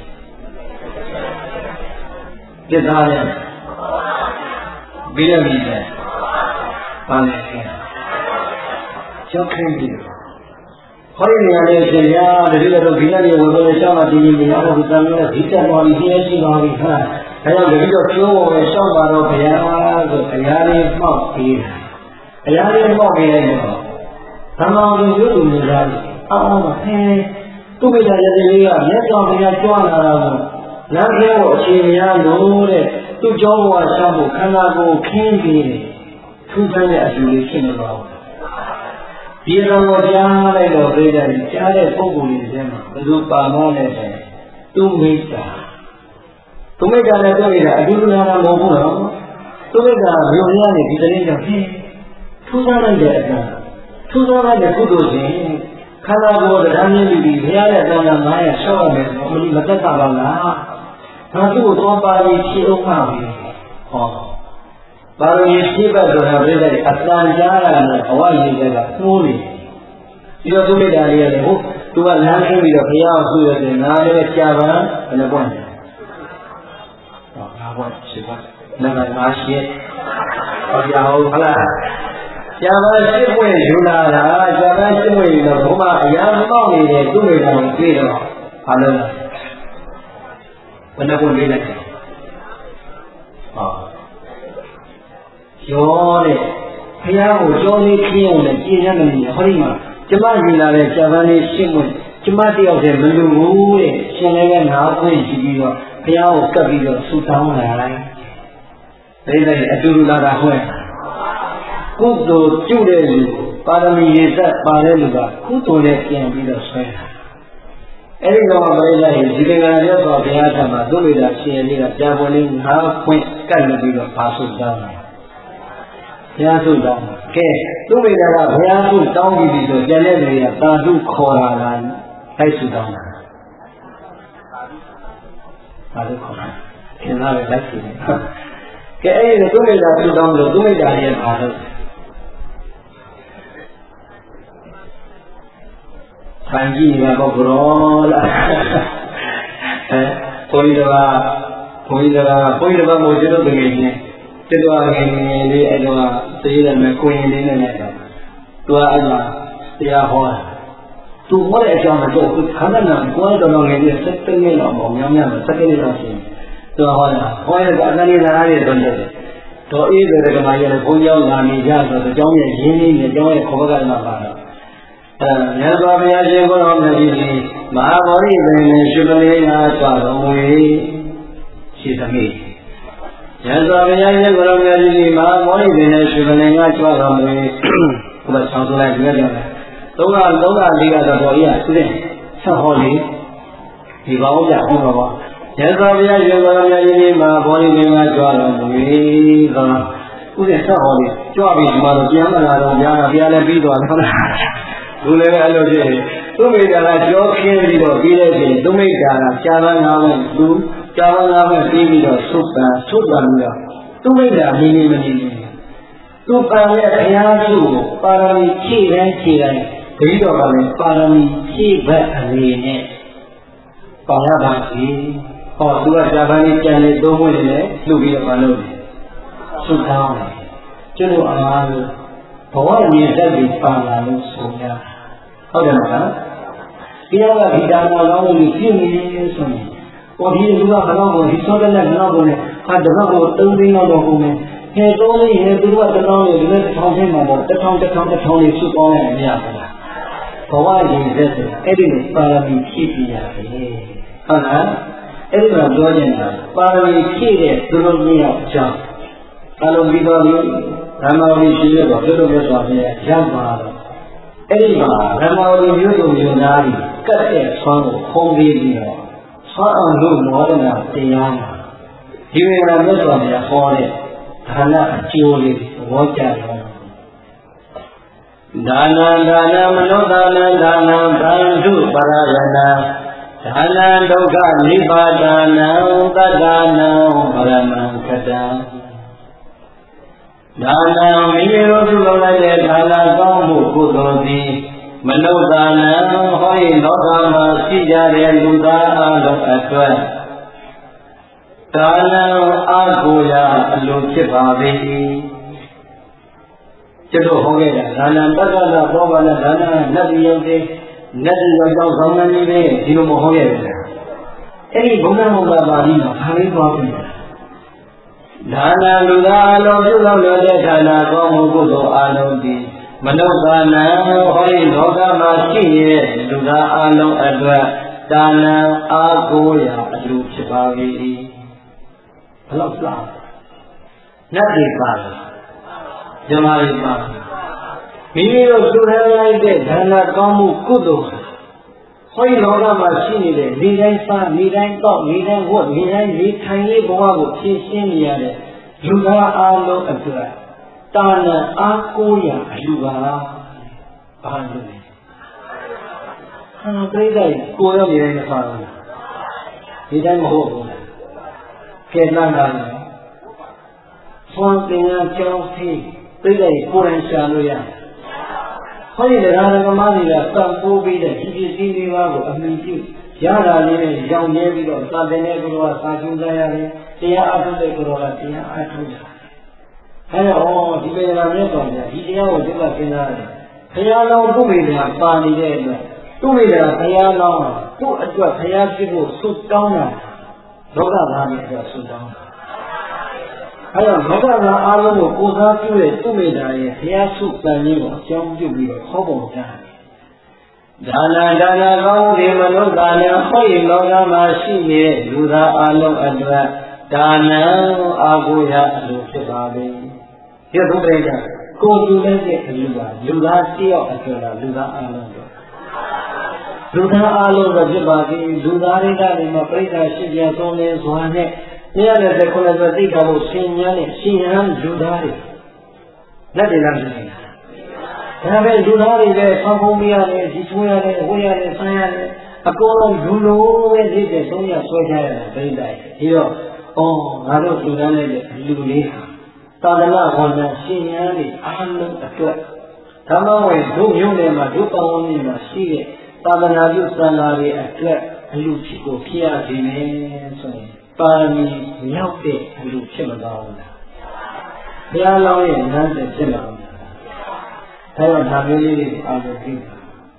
။ပြစ်သားတယ်။ပြီးရပြီလေ။ပါလေ။ရှုပ်ခင်းပြီးဟောဒီနေရာလေးရှင်ရတတိယတော့ဒီနေ့ဝေဘယ်ရှောင်းတာဒီနေ့မရဘူးတန်လို့ဒီတက်သွားပြီးပြည့်ရှိသွားပြီဟာဒါကြောင့်တတိယကျိုးပေါ်ပဲရှောင်းပါတော့ဘုရားဆိုတရားလေးမှောက်ပြီးတရားလေးမှောက်ပြီးလိုက်တော့သမ္မာဝိသုလူမျိုးသားအောင်းမဟဲသူ့မိသားရတဲ့လေးကမြတ်စွာဘုရားကြွလာတာကိုလမ်းခဲကိုအခြေရလို့တဲ့သူ့ကြောဘဝရှောင်းဖို့ခန္ဓာကိုယ်ခင်းပြီးထူးခြားတဲ့အကျိုးလေးဖြစ်နေတော့ဒီတော်ကိုကြားလိုက်တော့ပြကြတယ်ကြားတဲ့ပုဂ္ဂိုလ်တွေထဲမှာဘယ်သူပါမောလဲဆိုသူမိစ္ဆာသူမိစ္ဆာလည်းပြောရတာအတူတူနာမဟုတ်ဘူးနော်သူမိစ္ဆာမြို့ရနေဒီတရင်ကြောင့်ဟင်းထူးခြားလိုက်တဲ့အတိုင်းထူးခြားလိုက်တဲ့ကုသိုလ်ရှင်ခန္ဓာကိုယ်တရားမြင်ပြီးဘုရားရဲ့အတော်ငါးရရှောက်ရမယ်ဆိုမတက်တာပါလားငါသူ့ကိုသွားပါပြီးဖြည့်အောင်ပါပြီဟောပါရမီဖြည့်ပတ်ဆိုတာပြည့်တဲ့အတန်ကြားရတဲ့ဘဝရည်တွေကနှိုးနေဒီတော့သူမိတာလေးရတယ်ဟုတ်သူကလမ်းခင်းပြီးတော့ဘုရားကိုဆွေးရတယ်ငါလည်းကြာပန်းဘယ်နှပွင့်လဲဟောငါပွင့်ရှိပါနံပါတ်၅ရှိဟောကြာဟုတ်ဟလားကြာပန်းရှင်းပွင့်ယူလာတာကြာပန်းရှင်းပွင့်ယူတော့ဘုမအရာမပေါက်နေတဲ့သူမိတာကိုပြေးတော့ဘာလို့ဘယ်နှပွင့်လေးလဲဟောရောတဲ့ဘုရားကိုကြောလေးခင်းအောင်နဲ့ကျင့်ရမယ်ဟောဒီမှာကျမမြင်လာတဲ့ဇာပန်းလေးရှင်းဝင်ကျမတယောက်တည်းမလူဘူးတဲ့ရှင်လည်းကနားခွင့်ရှိပြီးတော့ဘုရားကိုကပ်ပြီးတော့ဆူတောင်းလာလိုက်ဒါလည်းအတူတူလာတာဟုတ်ကုသိုလ်ပြုတဲ့လူပါရမီရည်သက်ပါတဲ့လူကကုသိုလ်နဲ့ပြန်ပြီးတော့ဆွဲတာအဲဒီတော့မလေးလိုက်ဒီကံရသောဘုရားထံမှာသူ့မိသားရှင်လေးကကြာပေါ်လေးငါးခွင့်ကပ်နေပြီးတော့ပါဆုတောင်းတယ်ဘုရားဆုတောင်းကဲသူမိသားကဘုရားဆုတောင်းပြီးပြီဆိုကျန်တဲ့လူတွေကသာဓုခေါ်လာတာလိုက်ဆုတောင်းတာသာဓုခေါ်တာသင်္သာပဲလိုက်ရှိတယ်ကဲအဲ့ဒီသူမိသားဆုတောင်းလို့သူမိသားရဲ့ပါလို့ဆံကြီးကဘောကရောလားအဲဘုန်းကြီးတော်ဘုန်းကြီးတော်ဘုန်းကြီးတော်မို့ကျွတ်တကယ်ကြီးတိတော်ငယ်ငယ်လေးအဲ့တော့သိရတယ်မယ်ကိုရင်လေးနဲ့လည်းသူကအဲ့မှာတရားဟောတာသူဟောတဲ့အကြောင်းတော့ခန္ဓာနာကိုယ်တော်တော်ငယ်လေးစက်တဲ့နေ့လောက်ပေါ့များများစက်တဲ့နေ့လောက်ရှိတယ်သူဟောတာဟောရတဲ့အတန်လေးလာရတဲ့တော့တယ်တော်အေးတဲ့ကမာရတဲ့ဘုန်းကြောင်းလာနေကြဆိုတော့အကြောင်းရဲ့ရင်းနှီးနေအကြောင်းရဲ့ခေါ်ကကနာပါတော့အဲမြတ်စွာဘုရားရှင်ကိုယ်တော်မြတ်ကြီးမဟာဗောဓိပင်နဲ့ရှင်ပလေးငါသွားတော်မူ၏ရှိသမီးမြတ်စွာဘုရားရှင်ကိုယ်တော်မြတ်ကြီးမဟာဗောဓိပင်နဲ့ရှင်ပလေးငါသွားတော်မူ၏ဘုရားဆောင်းဆိုလိုက်ကြည့်ရတယ်သုံးကသုံးကလေးကတော့တော်ကြီးကသူတဲ့ဆက်ဟောလေဒီပါဦးပြဟောတော့ပါရသော်ဘုရားရှင်ကိုယ်တော်မြတ်ကြီးမှာဘောဓိပင်ကကြွတော်မူ၏ဆိုတော့ဥစ္စာဆက်ဟောလေကြွပြီးဒီမှာတော့ပြန်လာတော့ညာဘုရားလည်းပြီးသွားတယ်ဟုတ်လားသူလည်းပဲအဲ့လိုဖြစ်နေသူမိတာကကြောခင်းပြီးတော့ပြီးတဲ့ချိန်သူမိတာကရှားပန်းငါးဘက်သူရှားပန်းငါးဘက်ပြီးပြီးတော့သုတ်ပံသုတ်ပံပြီးတော့သူမိတာနေနေမနေနေသူပံရဲ့ဘုရားစုကိုပါရမီဖြည့်တိုင်းဖြည့်တိုင်းတတိတော်ကလည်းပါရမီဖြည့်ဘက်အနေနဲ့ပေါရပါစီဟောသူကဇာပန်ကြီးကြံနေသုံးဝင်နေလှုပ်ပြီးတော့မလုပ်ဘူးသုတောင်းတယ်ကျွတ်လို့အားလို့ဘဝမြင်တတ်ပြီးပါလာလို့ဆိုရဟုတ်တယ်မလားဒီတော့ကဒီတာမောလောင်းလို့ပြည့်နေဆိုရင်ပေါ်ဒီလူကဘယ်တော့မှဒီစောတဲ့နဲ့ဘယ်တော့မှဟာတပတ်ကိုသုံးသိန်းလောက်တော့ကုန်မယ်ဟဲ့သုံးသိန်းဟဲ့သူကတစ်ထောင်လေးဒီနေ့တစ်ထောင်ချင်းမှာပေါ့တစ်ထောင်တစ်ထောင်တစ်ထောင်လေးစုပေါင်းလိုက်မရဘူးလားဘဝရည်သက်ဆိုအဲ့ဒီလိုပါရမီဖြည့်ပြရတယ်ဟုတ်လားအဲ့ဒီမှာပြောနေတာပါရမီဖြည့်တဲ့သူတို့မျိုးအကြောင်းအလုံးပြီးတော့ဒီဓမ္မဝိရှိရတော့တို့တို့မြတ်စွာဘုရားရောက်ပါတော့အဲ့ဒီမှာဓမ္မဝိမျိုးစုံမျိုးသားကြီးကတ်တဲ့ဆွမ်းကိုဖုံးပြီးပြီးတော့ဆွမ်းအောင်လို့မောဒနာတရားမှာဒီဝေဒနာမြတ်စွာဘုရားဟောတဲ့ဌာနအကျိုးလေးသဘောကျတယ်ဒါနဒါနမနောဒါနဒါနသံဓုပရယနာဒါနဒုက္ခနိဗ္ဗာနံသတ္တနာပရမံခတံဒါနမိမိတို့ပြုလုပ်လိုက်တဲ့ဒါနကောင်းမှုကုသိုလ်သည်မနုဿာနံဟောဤလောကမှာရှိကြတဲ့လူသားအလုံးအတွက်ဒါနအားကိုးရာအလိုဖြစ်ပါသည်ကျတော့ဟောခဲ့တာဒါနတက္ကသဘောပါနဲ့ဒါနနတ်ပြည်ရောက်တဲ့နတ်ပြည်ရောက်ဆောင်မှန်းနေတယ်ဒီလိုမဟောခဲ့ဘူးအဲ့ဒီဘုရားမုဂ္ဂပါဠိမှာခါလေးသွားပြီဒါနလူသားအလုံးပြုလုပ်တဲ့ဌာနကောင်းမှုကုသိုလ်အလုံးသည်မနုဿာနံဟောဒီလောကမှာရှိနေတဲ့လူသားအလုံးအတွက်ဒါနအားကိုးရာအလိုဖြစ်ပါ၏ဘယ်လောက်လားနတ်ပြည်ပါဇမားရီပါမိမိတို့ပြုထားလိုက်တဲ့ဒါနကောင်းမှုကုသိုလ်ဟောဒီလောကမှာရှိနေတဲ့နေတိုင်းစားနေတိုင်းတော့နေတိုင်းဝတ်နေတိုင်းနေထိုင်ရေးဘဝကိုဖြည့်ရှင်းနေရတဲ့လူသားအလုံးအတွက်တာနအားကိုးရာအလူပါဘာလို့လဲဟာပြိဿကိုရောနေတိုင်းမစားဘူးဒီတိုင်းမဟုတ်ဘူးကဲနာနာဆွမ်းသင်္ကန်းကြောင်းစီပြိဿကိုယ်တိုင်ရှာလို့ရတယ်ဟောဒီတရားဓမ္မတွေကစံပိုးပြီးတဲ့ဒီပစ္စည်းလေးပါးကိုအမှန်ပြုရတာလေးနဲ့ရောင်ရဲပြီးတော့သာသနာ့ကိုယ်တော်ကစာကျူးကြရတယ်တရားအထုတ်တဲ့ကိုယ်တော်ကတရားအထုတ်ကြအဲတော့ဒီပေရာမြတ်တော်ကဒီတရားကိုသိမှစဉ်းစားတယ်ဘုရားတော်ပုမိတာပါနေတဲ့အတွက်သူ့မိတာဘုရားတော်သူ့အတွက်ဘုရားဖြစ်ဖို့ဆုတောင်းတာလောကသားတွေအတွက်ဆုတောင်းတာအဲတော့လောကသားအားလုံးကိုကိုးစားပြုတဲ့သူ့မိတာရဲ့ဘုရားဆုတန်ကြီးကိုအကြောင်းပြုပြီးတော့ဟောပုံကြတယ်ဒါနဒါနကောင်းဒီမနုဿာနံဟောဒီလောကမှာရှိနေတဲ့လူသားအလုံးအတွက်ဒါနအာဟုယအလိုဖြစ်ပါပဲဒီဘုရားကကိုယ်လူနဲ့တဲ့အလူပါလူသားတယောက်အတွက်လားလူသားအလုံးတော့လူသားအလုံးတော့ဖြစ်ပါပြီလူသားတွေကနေမှပြိဿရှိပြသုံးနေစွာနဲ့တရားနဲ့ခုနကသိတာကိုရှင်ညာနဲ့ရှင်ညာလူသားတွေလက်တွေလားရှင်ဒါပဲလူသားတွေလည်းဆောင်းဖုံးပြရတယ်ဒီချိုးရတယ်ဝေးရတယ်ဆန်းရတယ်အကုန်လုံးလူလိုပဲလေးတဲ့သုံးရဆွဲကြရတယ်ပြိဿဒီတော့အော်ငါတို့လူသားနဲ့လူလေးဟာသာသနာ့ဝန်ထမ်းရှင်ညာတွေအားလုံးအတွက်ဓမ္မဝင်ဒုမျိုးနယ်မှာဒုပဝန်းကြီးမှာရှိတဲ့သာသနာပြုစံနာတွေအတွက်အလူဖြစ်ကိုဖြစ်ရစေမယ်ဆိုရင်ပါရမီမြောက်တဲ့အလူဖြစ်မသွားဘူးလားဘုရားလောင်းရဲ့နန်းသက်ဖြစ်လာဘူးလားဒါတော့ဒါမျိုးလေးတွေအားလုံးသိတာ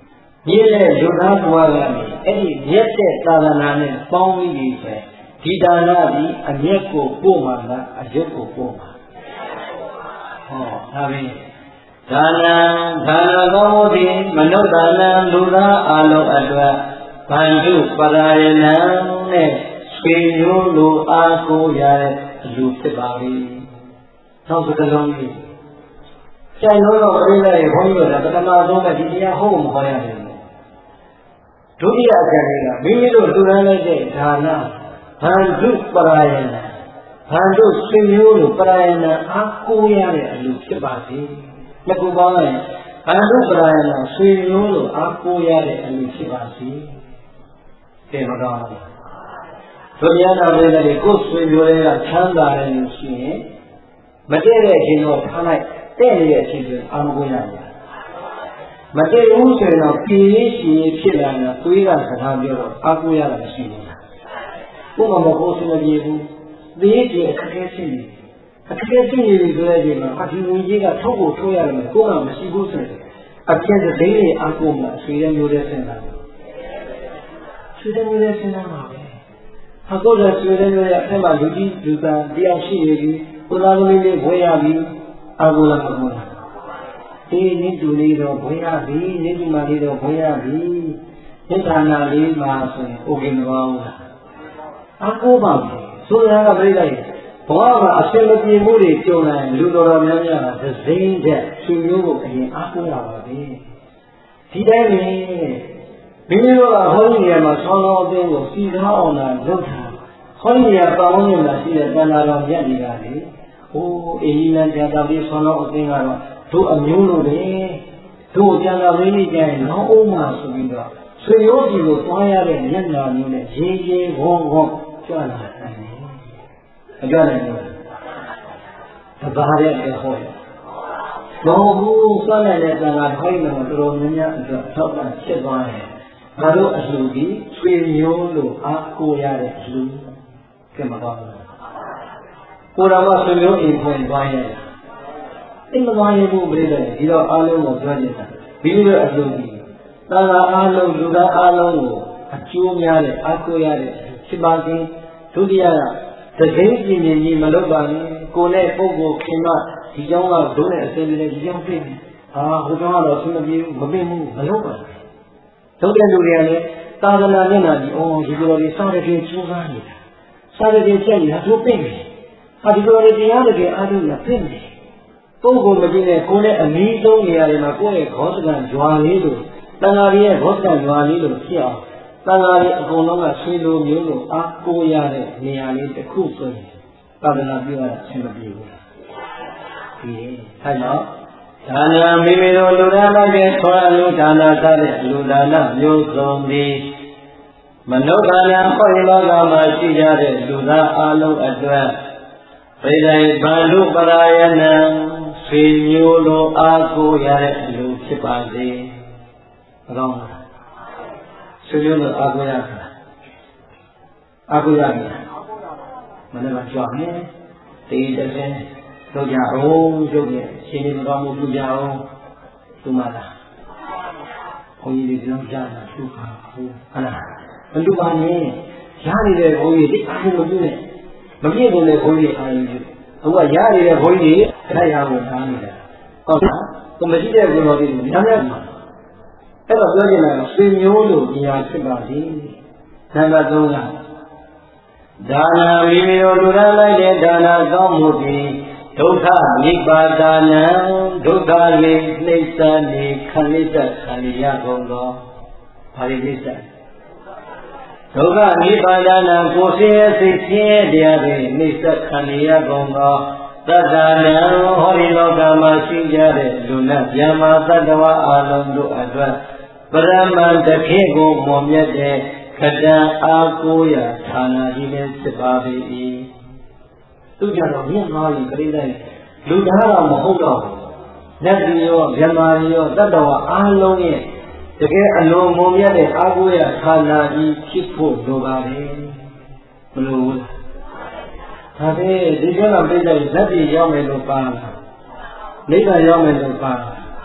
မြင့်တဲ့လူသားဘဝကနေအဲ့ဒီမြတ်တဲ့သာသနာနဲ့ပေါင်းပြီးပြီဆိုဒီဒါနဒီအမျက်ကိုပို့မှာလားအယုတ်ကိုပို့မှာဟောဒါပဲဒါနဒါနကောင်းမှုသည်မနုဿာနံလူသားအလုံးအတွက်ဗန္ဓုပရာယနံနဲ့ဆွေမျိုးလိုအားကိုးရတဲ့လူဖြစ်ပါလေနောက်စကလုံးကြီးကျန်လို့တော့ပြိလိုက်ဘုန်းကြီးတို့ကပထမဆုံးကဒီတရားဟုတ်မခေါ်ရဘူးဒုတိယအကြံလေးကမိမိတို့လူရန်လိုက်တဲ့ဒါနဗန္ဓုပရာယနံဗန္ဓုဆွေမျိုးလိုပရာယနံအားကိုးရတဲ့အလူဖြစ်ပါစေနှစ်ခုပေါင်းလိုက်ဗန္ဓုပရာယနံဆွေမျိုးလိုအားကိုးရတဲ့အလူဖြစ်ပါစေတဲ့မတော်ဘူးတို့များတော်လေးတွေကိုယ်ဆွေမျိုးတွေကချမ်းသာတယ်လို့ရှိရင်မတည့်တဲ့အချိန်တော့ထားလိုက်တဲ့နေတဲ့အချိန်ဆိုအာမကိုရရတယ်မတည့်ဘူးဆိုရင်တော့ပြေးရေးရှိရေးဖြစ်လာတာသွေးကစကားပြောတော့အာကိုရတာမရှိဘူးဘုရားမဟုတ်ဘူးစမပြေဘူးသေးကြီးအခက်အခဲရှိနေအခက်အခဲရှိနေပြီဆိုတဲ့အချိန်မှာအဒီဝင်ကြီးကထုတ်ဖို့ထိုးရတယ်ကိုယ်ကမရှိဘူးဆိုရင်အပြည့်တဲ့ဒိဋ္ဌိအာကိုမှာဆွေရမျိုးတဲ့စဉ်းစားဆွေရမျိုးတဲ့စဉ်းစားပါပဲအခုကဆွေရမျိုးရဲ့အထက်မှာလူကြီးလူသားတယောက်ရှိနေပြီကိုယ်သားသမီးလေးဘွေရပြီအာကိုလာမဟုတ်လားဒီနိတူလေးတော့ဘွေရပြီနိတူမလေးတော့ဘွေရပြီသစ္စာနာလေးမှာဆိုရင်โอเคမပါဘူးလားအာကိုပါပြီဆိုတာကပြိလိုက်ဘဝမှာအရှင်မပြေမှုတွေကြုံလာရင်လူတော်တော်များများကသစိမ့်တဲ့ဆွေမျိုးကိုအရင်အားကိုးရပါပဲဒီတိုင်းနေမိမိတို့ကဟောဒီနေရာမှာဆောင်းတော်အသင်းကိုစီကားအောင်လာလုပ်တာဟောဒီနေရာပေါင်းနေတာရှိတဲ့တဏ္ဍာတော်ရက်နေတာလေဟိုးအေးလန်းတရားတော်ပြီးဆောင်းတော်အသင်းကတော့တို့အမျိုးလိုပဲတို့တရားတော်လေးကြီးကျရင်နောင်အောင်မှဆိုပြီးတော့ဆွေမျိုးကြီးကိုတွားရတဲ့မျက်နှာမျိုးနဲ့ရေရေဝုန်းဝုန်းကြွလာတယ်အကြနိုင်ဘူးတပါးတဲ့ဟောရတော့ဘူးစွမ်းတဲ့တန်ခါထိုင်းတော့တော်တော်များများအတွက်ထောက်ပံ့ဖြစ်သွားတယ်ငါတို့အလှူကြီးဆွေမျိုးလို့အားကိုးရတဲ့အလှူကဲမပါဘူးကိုတော်ကဆွေမျိုးအိမ်ဖွင့်သွားရတယ်အိမ်မသွားရဘူးပြိတယ်ဒီတော့အားလုံးကိုပြောနေတာဒီလိုအလှူကြီးတန်ခါအားလုံးလူသားအားလုံးကိုအကျိုးများတဲ့အားကိုးရတဲ့ဖြစ်ပါစေဒုတိယကသတိပြင်းပြင်းကြီးမလုပ်ပါနဲ့ကိုယ်နဲ့ပုဂ္ဂိုလ်ခင်မဒီကြောင့်ကဒုနဲ့အစင်းနဲ့ဒီကြောင့်ပြည့်နေဟာဟိုကြောင့်ကတော့သူမပြေဘူးမပြင်းဘူးမလုပ်ပါနဲ့ဒုတဲ့လူတွေကလည်းသာသနာမျက်နှာကြီးအော်ဒီလိုလေးစားတဲ့ပြင်ကျိုးစားနေတာစားတဲ့ပြင်ချက်နေတာသူပြည့်နေဟာဒီလိုလေးတရားတကယ်အားထုတ်နေတာပြည့်နေပုဂ္ဂိုလ်မကြည့်နဲ့ကိုယ်နဲ့အနည်းဆုံးနေရာတွေမှာကိုယ့်ရဲ့ခောစကံကြွားလေးလို့တန်ဃာကြီးရဲ့ခောစကံကြွားလေးလို့ဖြစ်အောင်တန်ဃာကြီးအကုန်လုံးကဆွေးလိုမျိုးလို့အားကိုးရတဲ့နေရာလေးတစ်ခုဆိုရင်သာသနာပြုရတာအဆင်မပြေဘူးလားဒီအဲကြောင့်ဒါနမိမိတို့လူဒါနတဲ့ဆွမ်းလူဒါနစားတဲ့လူဒါနမျိုးစုံသည်မနုဿာနဟောဒီလောကမှာရှိကြတဲ့လူသားအလုံးအတွက်ပိဋိဗန္ဓုပရာယနံဆွေမျိုးလိုအားကိုးရတဲ့လူဖြစ်ပါစေအကောင်းလားဆွေမျိုးလိုအားကိုးရတာအားကိုးရမယ်မနေ့ကကြွားမယ်တေးတဲ့တို့ကြအောင်ရုပ်ရဲ့ရှင်နေမတော်မှုပြုကြအောင်သူမလားဘုန်းကြီးတွေကြောင်းကြားတာသူခါဟုတ်ဟလားမလူပါနဲ့ရနေတဲ့ဘုန်းကြီးဒီအားလုံးပြုနေမပြည့်စုံတဲ့ဘုန်းကြီးအားလုံးပြုအခုကရနေတဲ့ဘုန်းကြီးတွေခက်ရဖို့ထားနေတာဟုတ်လားကိုမရှိတဲ့ဘုရားတွေများများအဲ့တော့ပြောချင်တာကဆွေမျိုးလို့ဉာဏ်ဖြစ်ပါစေနံပါတ်သုံးကဒါနာဝိမေယလူရလိုက်တဲ့ဒါနာကောင်းမှုသည်ဒုက္ခနိဗ္ဗာနံဒုက္ခလေးနှိစ္စနေခဏိတခဏိယကုန်သောဘာလိနှိစ္စဒုက္ခနိဗ္ဗာနံကိုယ်ဆင်းရဲစိတ်ဆင်းရဲတရားတွေနှိစ္စခဏိယကုန်သောသတ္တနံဟောဒီလောကမှာရှိကြတဲ့လူနဲ့ဗျာမာသတ္တဝါအလုံးတို့အတွက်ပရမန်တခေကိုမွန်မြတ်တဲ့ခတံအာကိုရဌာနကြီးလည်းဖြစ်ပါပေ၏သူကြတော့မြင့်သွားပြီပြိလိုက်လူသားတော့မဟုတ်တော့ဘူးနတ်ပြည်ရောဗြဟ္မာရောတတ္တဝါအားလုံးရဲ့တကယ်အလုံးမုံမြတ်တဲ့အာကိုရဌာနကြီးဖြစ်ဖို့လိုပါလေမလိုဘူးဒါပေမဲ့ဒီကနေ့ပြိလိုက်ဇတ်ပြည်ရောက်မယ်လို့ပါလားနိဗ္ဗာန်ရောက်မယ်လို့ပါလား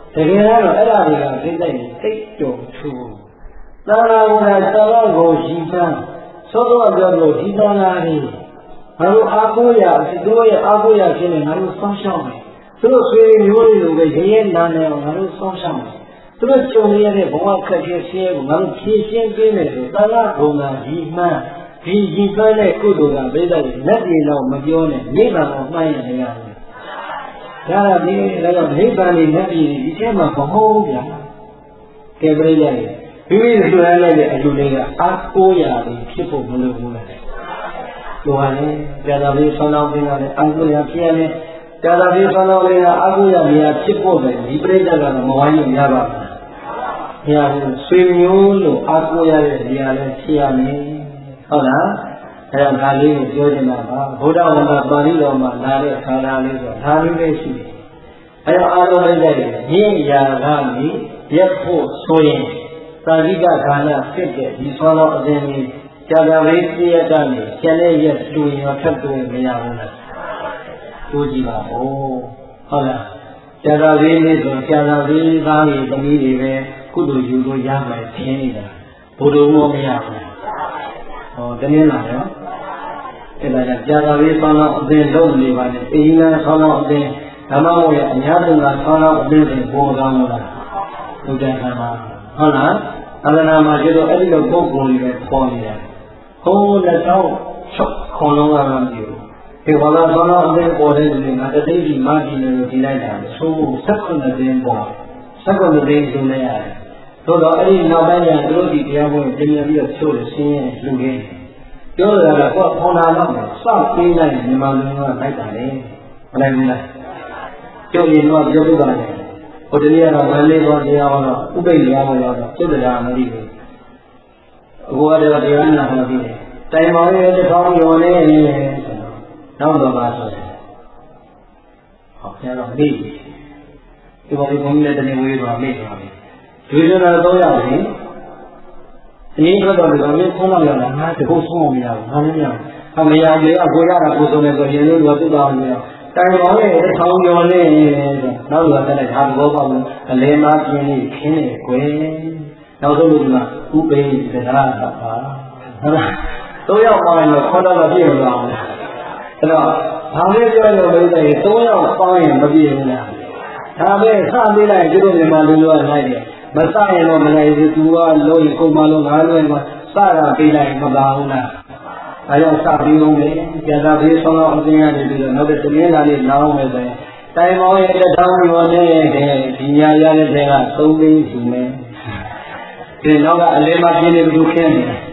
တကယ်တော့အဲ့ဒါတွေကသိတဲ့တိတ်တုံထူသာနာကိုယ်ကတော်တော်ကိုရှိပန်းသို့တော့ပြောလို့ဒီသာနာတွေငါတို့အားကိုးရသူတို့ရဲ့အားကိုးရခြင်းနဲ့ငါတို့စောင့်ရှောက်မယ်သူတို့ဆွေမျိုးတွေလိုပဲရရဲနာနေအောင်ငါတို့စောင့်ရှောက်မယ်သူတို့ကြုံရတဲ့ဘဝခက်ခဲဆင်းရဲကိုငါတို့ဖြည့်ရှင်းပေးမယ်ဆိုသာနာဘုံကဒီမှန်ဒီကြည်ပန်းတဲ့ကုသိုလ်ကပြိတ္တရဲ့လက်ပြေတော့မပြောနဲ့နိဗ္ဗာန်ကိုမှန်းရနေရတယ်ဒါကဒီတော့နိဗ္ဗာန်နဲ့လက်ပြေဒီထဲမှာမဟုတ်ဗျာကဲပြိတ္တရဲ့မိမိဆိုရတဲ့အလူတွေကအားကိုးရတယ်ဖြစ်ဖို့မလိုဘူးလားဆိုရရင်ကြာသာလေးဆောင်းတော်ပြင်ရတယ်အားကိုးရဖြစ်ရတယ်ကြာသာလေးဆောင်းတော်ပြင်ကအားကိုးရမြာဖြစ်ဖို့ပဲဒီပြိတ္တကတော့မဝိုင်းလို့ရပါဘူး။ဘုရားကဆွေမျိုးလို့အားကိုးရတဲ့နေရာလည်းဖြစ်ရမယ်ဟုတ်လားအဲဒါဒါလေးကိုပြောချင်တာပါဘုရားဝန္ဒပါဠိတော်မှာလာတဲ့ခါလာလေးဆိုဒါလေးပဲရှိတယ်အဲတော့အားလုံးလိုက်တဲ့ရင်းရာကနေရက်ဖို့ဆိုရင်သာရိကခန္ဓာဖြစ်တဲ့ဒီဆောတော်အစဉ်ကြီးကြာကြာလေးပြည့်ရကနေကျန်တဲ့ရက်တူရောထပ်တူမရဘူးလားကိုကြည့်ပါဦးဟုတ်လားကြာကြာလေးလေးဆိုကြာကြာလေးသားတွေသမီးတွေပဲကုသိုလ်ယူလို့ရမယ်ထင်နေတာဘုဒ္ဓမောမရဘူးဟောတနည်းလားနော်အဲ့ဒါကြောင့်ကြာသာလေးဆောင်းတော့အသင်လုံးနေပါနဲ့အိမ်လန်းဆောင်းတော့အသင်ဓမ္မမို့ရဲ့အများဆုံးကဆောင်းတော့အသင်ကိုပေါ်ကောင်းလို့ဘုရားခန္ဓာဟုတ်လားအလနာမှာကျတော့အဲ့ဒီလိုပုံပုံလေးပဲပေါ်နေတာဟိုးလက်တော့ချုပ်ခွန်လုံးကတော့မကြည့်ဘူးဒီဘာသာဆောင်းတော့အသင်ပေါ်တဲ့လူတွေကတသိပြီမကြည့်လို့ဒီလိုက်တာဆိုဆက်ခွန်တဲ့င်းပေါ်ဆက်ခွန်တဲ့င်းယူနေရတယ်သို့တော့အဲ့ဒီနောက်ပိုင်းကျသူတို့ဒီတရားပွဲပြင်ပြပြီးတော့ချိုးလို့ဆင်းရဲလူကြီးပြောရတာကဖောင်းတာတော့စပေးလိုက်မြန်မာလူကလိုက်တာလေမလိုက်ဘူးလားကျုပ်ရင်တော့ပြောပြပါမယ်ဟိုတနေ့ကတော့မလေးတော်တရားဟောတော့ဥပိ္ပတရားဟောတော့ကျုပ်တရားမသိဘူးအခုကတော့တရားနာဟောပြီးတယ်တိုင်မောင်ရဲ့တစ်ထောင်ကျော်နေနောက်တော့ပါဆိုတယ်ဟောကျတော့မိဒီပေါ်ဒီဘုံနဲ့တနေ့ဝေးသွားမိသွားပြီဒီလိုတော့တော့ရတယ်အင်းကတော့ဒီကောင်လေးဖုံးလိုက်ရတာငါတကုတ်ဆုံးအောင်မရဘူးငါလည်းမရဘူးအမေရာကြီးအကိုရတာကိုဆုံးနေဆိုရင်လို့တော့သိပါအောင်မရတိုင်ပေါင်းရဲ့တစ်ထောင်ကျော်လေးနောက်တော့တက်လိုက်ဟာဘောပေါ့အလဲမပြင်းလေးခင်းနေကွယ်နောက်ဆုံးလို့ဒီမှာဥပိ္ပစကားပါဟုတ်လားသုံးယောက်ပေါင်းရင်တော့ခေါ်တော့ပြည့်မလားအဲ့တော့ဘာလေးပြောလို့လို့တဲ့သုံးယောက်ပေါင်းရင်မပြည့်ဘူးလားဒါပဲစပေးလိုက်ကျတို့မြန်မာလူလူကလိုက်တယ်မစရင်တော့မနိုင်ဘူးသူကလို့ရင်ကိုမလို့ငါလို့ရင်စတာပေးလိုက်မပါဘူးလားအဲကြောင့်စပြီးလုံးလေကြာသာပြေးဆောင်းတော့အတင်းရတယ်ပြီးတော့နောက်တဲ့သမင်းသားလေးလောင်းမယ်ဆိုရင်တိုင်မောင်းရဲ့တစ်ထောင်ကျော်နေတဲ့ဒီညာရတဲ့တဲ့ကသုံးသိန်းရှိမယ်ဒီနောက်ကအလဲမပြင်းနေဘူးခင်းနေတယ်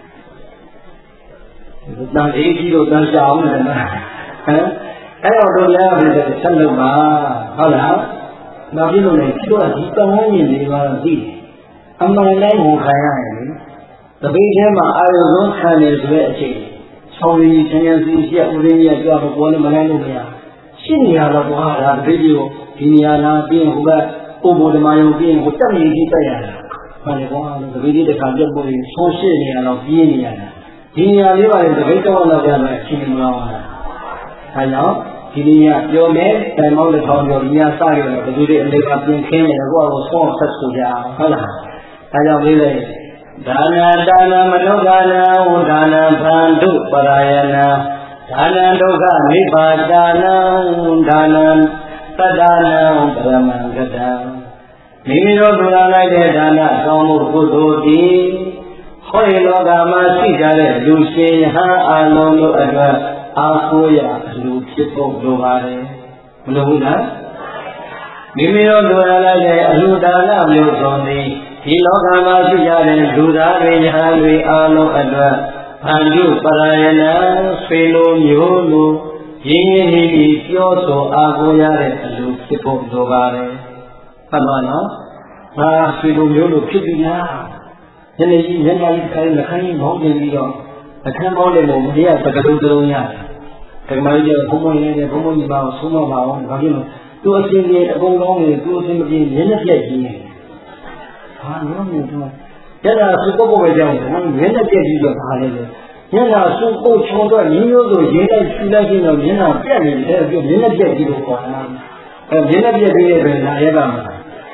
တန်အေးကြီးတော့တန်ရှာအောင်တယ်နော်ဟမ်အဲ့တော့တို့လည်းပြီးတော့ဆက်လုပ်ပါဟုတ်လားနောက်ပြီးလို့လည်းတို့ကဒီတောင်းရင်တွေကတော့သိတယ်အမှန်တိုင်းဝန်ခံရတယ်လေတပိထဲမှာအာရုံဆုံးခံနေဆိုတဲ့အချိန်ဆောင်းရည်ချင်းချင်းစီရှိဥရင်းကြီးကြောက်ပေါ်လည်းမလိုက်လို့မရရှင်းနေရတော့ကွာဒါတပိကိုဒီနေရာလာပြီးဟိုကပုံပေါ်ဓမ္မယုံပြီးဟိုတက်နေကြီးတက်ရတာမှန်တယ်ကွာတပိကြီးတစ်ခါပြတ်ဖို့ဆိုးရှင်းနေရတော့ပြင်းနေရတာဒီနေရာလေးပါလေတပိတော့တော့ပြန်မယ်ရှင်းမလားအဲကြောင့်ဒီနေ့ကပြောမယ်တိုင်မောင်းတဲ့ထောင်ကျော်ဒီညစရတော့ဘယ်သူတွေအလေးအပြင်ခင်းနေတော့ကိုယ့်အကိုဆောင်းဆက်ဆိုကြဟုတ်လားအဲကြောင့်လေးလေဒါနာဒါနမနုဿာနာဝုဒါနဗန္ဓုပရာယနာဒါနဒုက္ခနိဗ္ဗာဒါနဒါနသတ္တနာပရမံဂတံမိမိတို့ပြုလိုက်တဲ့ဒါနကောင်းမှုကုသိုလ်ဒီဟောဒီလောကမှာရှိကြတဲ့လူရှင်ယဟန်အာလုံးတို့အတွက်အားကိုးရအလူဖြစ်ဖို့လိုပါတယ်မလိုဘူးလားမိမိတို့ပြုလိုက်တဲ့အလူဒါနမျိုးစုံသည်ဒီလောကမှာရှိကြတဲ့လူသားတွေယဟန်တွေအားလုံးအတွက်ဗန္ဓုပရာယနာဆွေလိုမျိုးလိုရင်းရင်းနှီးနှီးပြောဆိုအားကိုးရတဲ့အလူဖြစ်ဖို့လိုပါတယ်မှန်ပါနော်ငါဆွေလိုမျိုးလိုဖြစ်ပြီလားညနေကြီးညနေကြီးခိုင်းလက်ခိုင်းမောင်းနေပြီးတော့အခန်းပေါင်းတယ်လို့မင်းကသကတုံးတုံးရတယ်ဓမ္မကြီးကဘုံဘုံလေးနဲ့ဘုံဘုံကြီးပါအောင်ဆုံးမပါအောင်ဒါဖြစ်လို့သူအစဉ်ကြီးအကုန်ကောင်းနေသူအစဉ်မပြေမျက်နှာပြက်ကြီးနေဟာနော်မျိုးတော့ညနာစုပုတ်ပုတ်ပဲကြောင်းတယ်မျက်နှာပြက်ကြီးတော့ဘာလဲလဲညနာစုပုတ်ချုံတော့ရင်းရိုးဆိုရေးလိုက်ဖြူလိုက်ခြင်းတော့မျက်နှာပြက်နေတယ်ပြောမျက်နှာပြက်ကြီးလို့ခေါ်တာအဲမျက်နှာပြက်ပြီးရဲ့ပဲလာရပါမှာ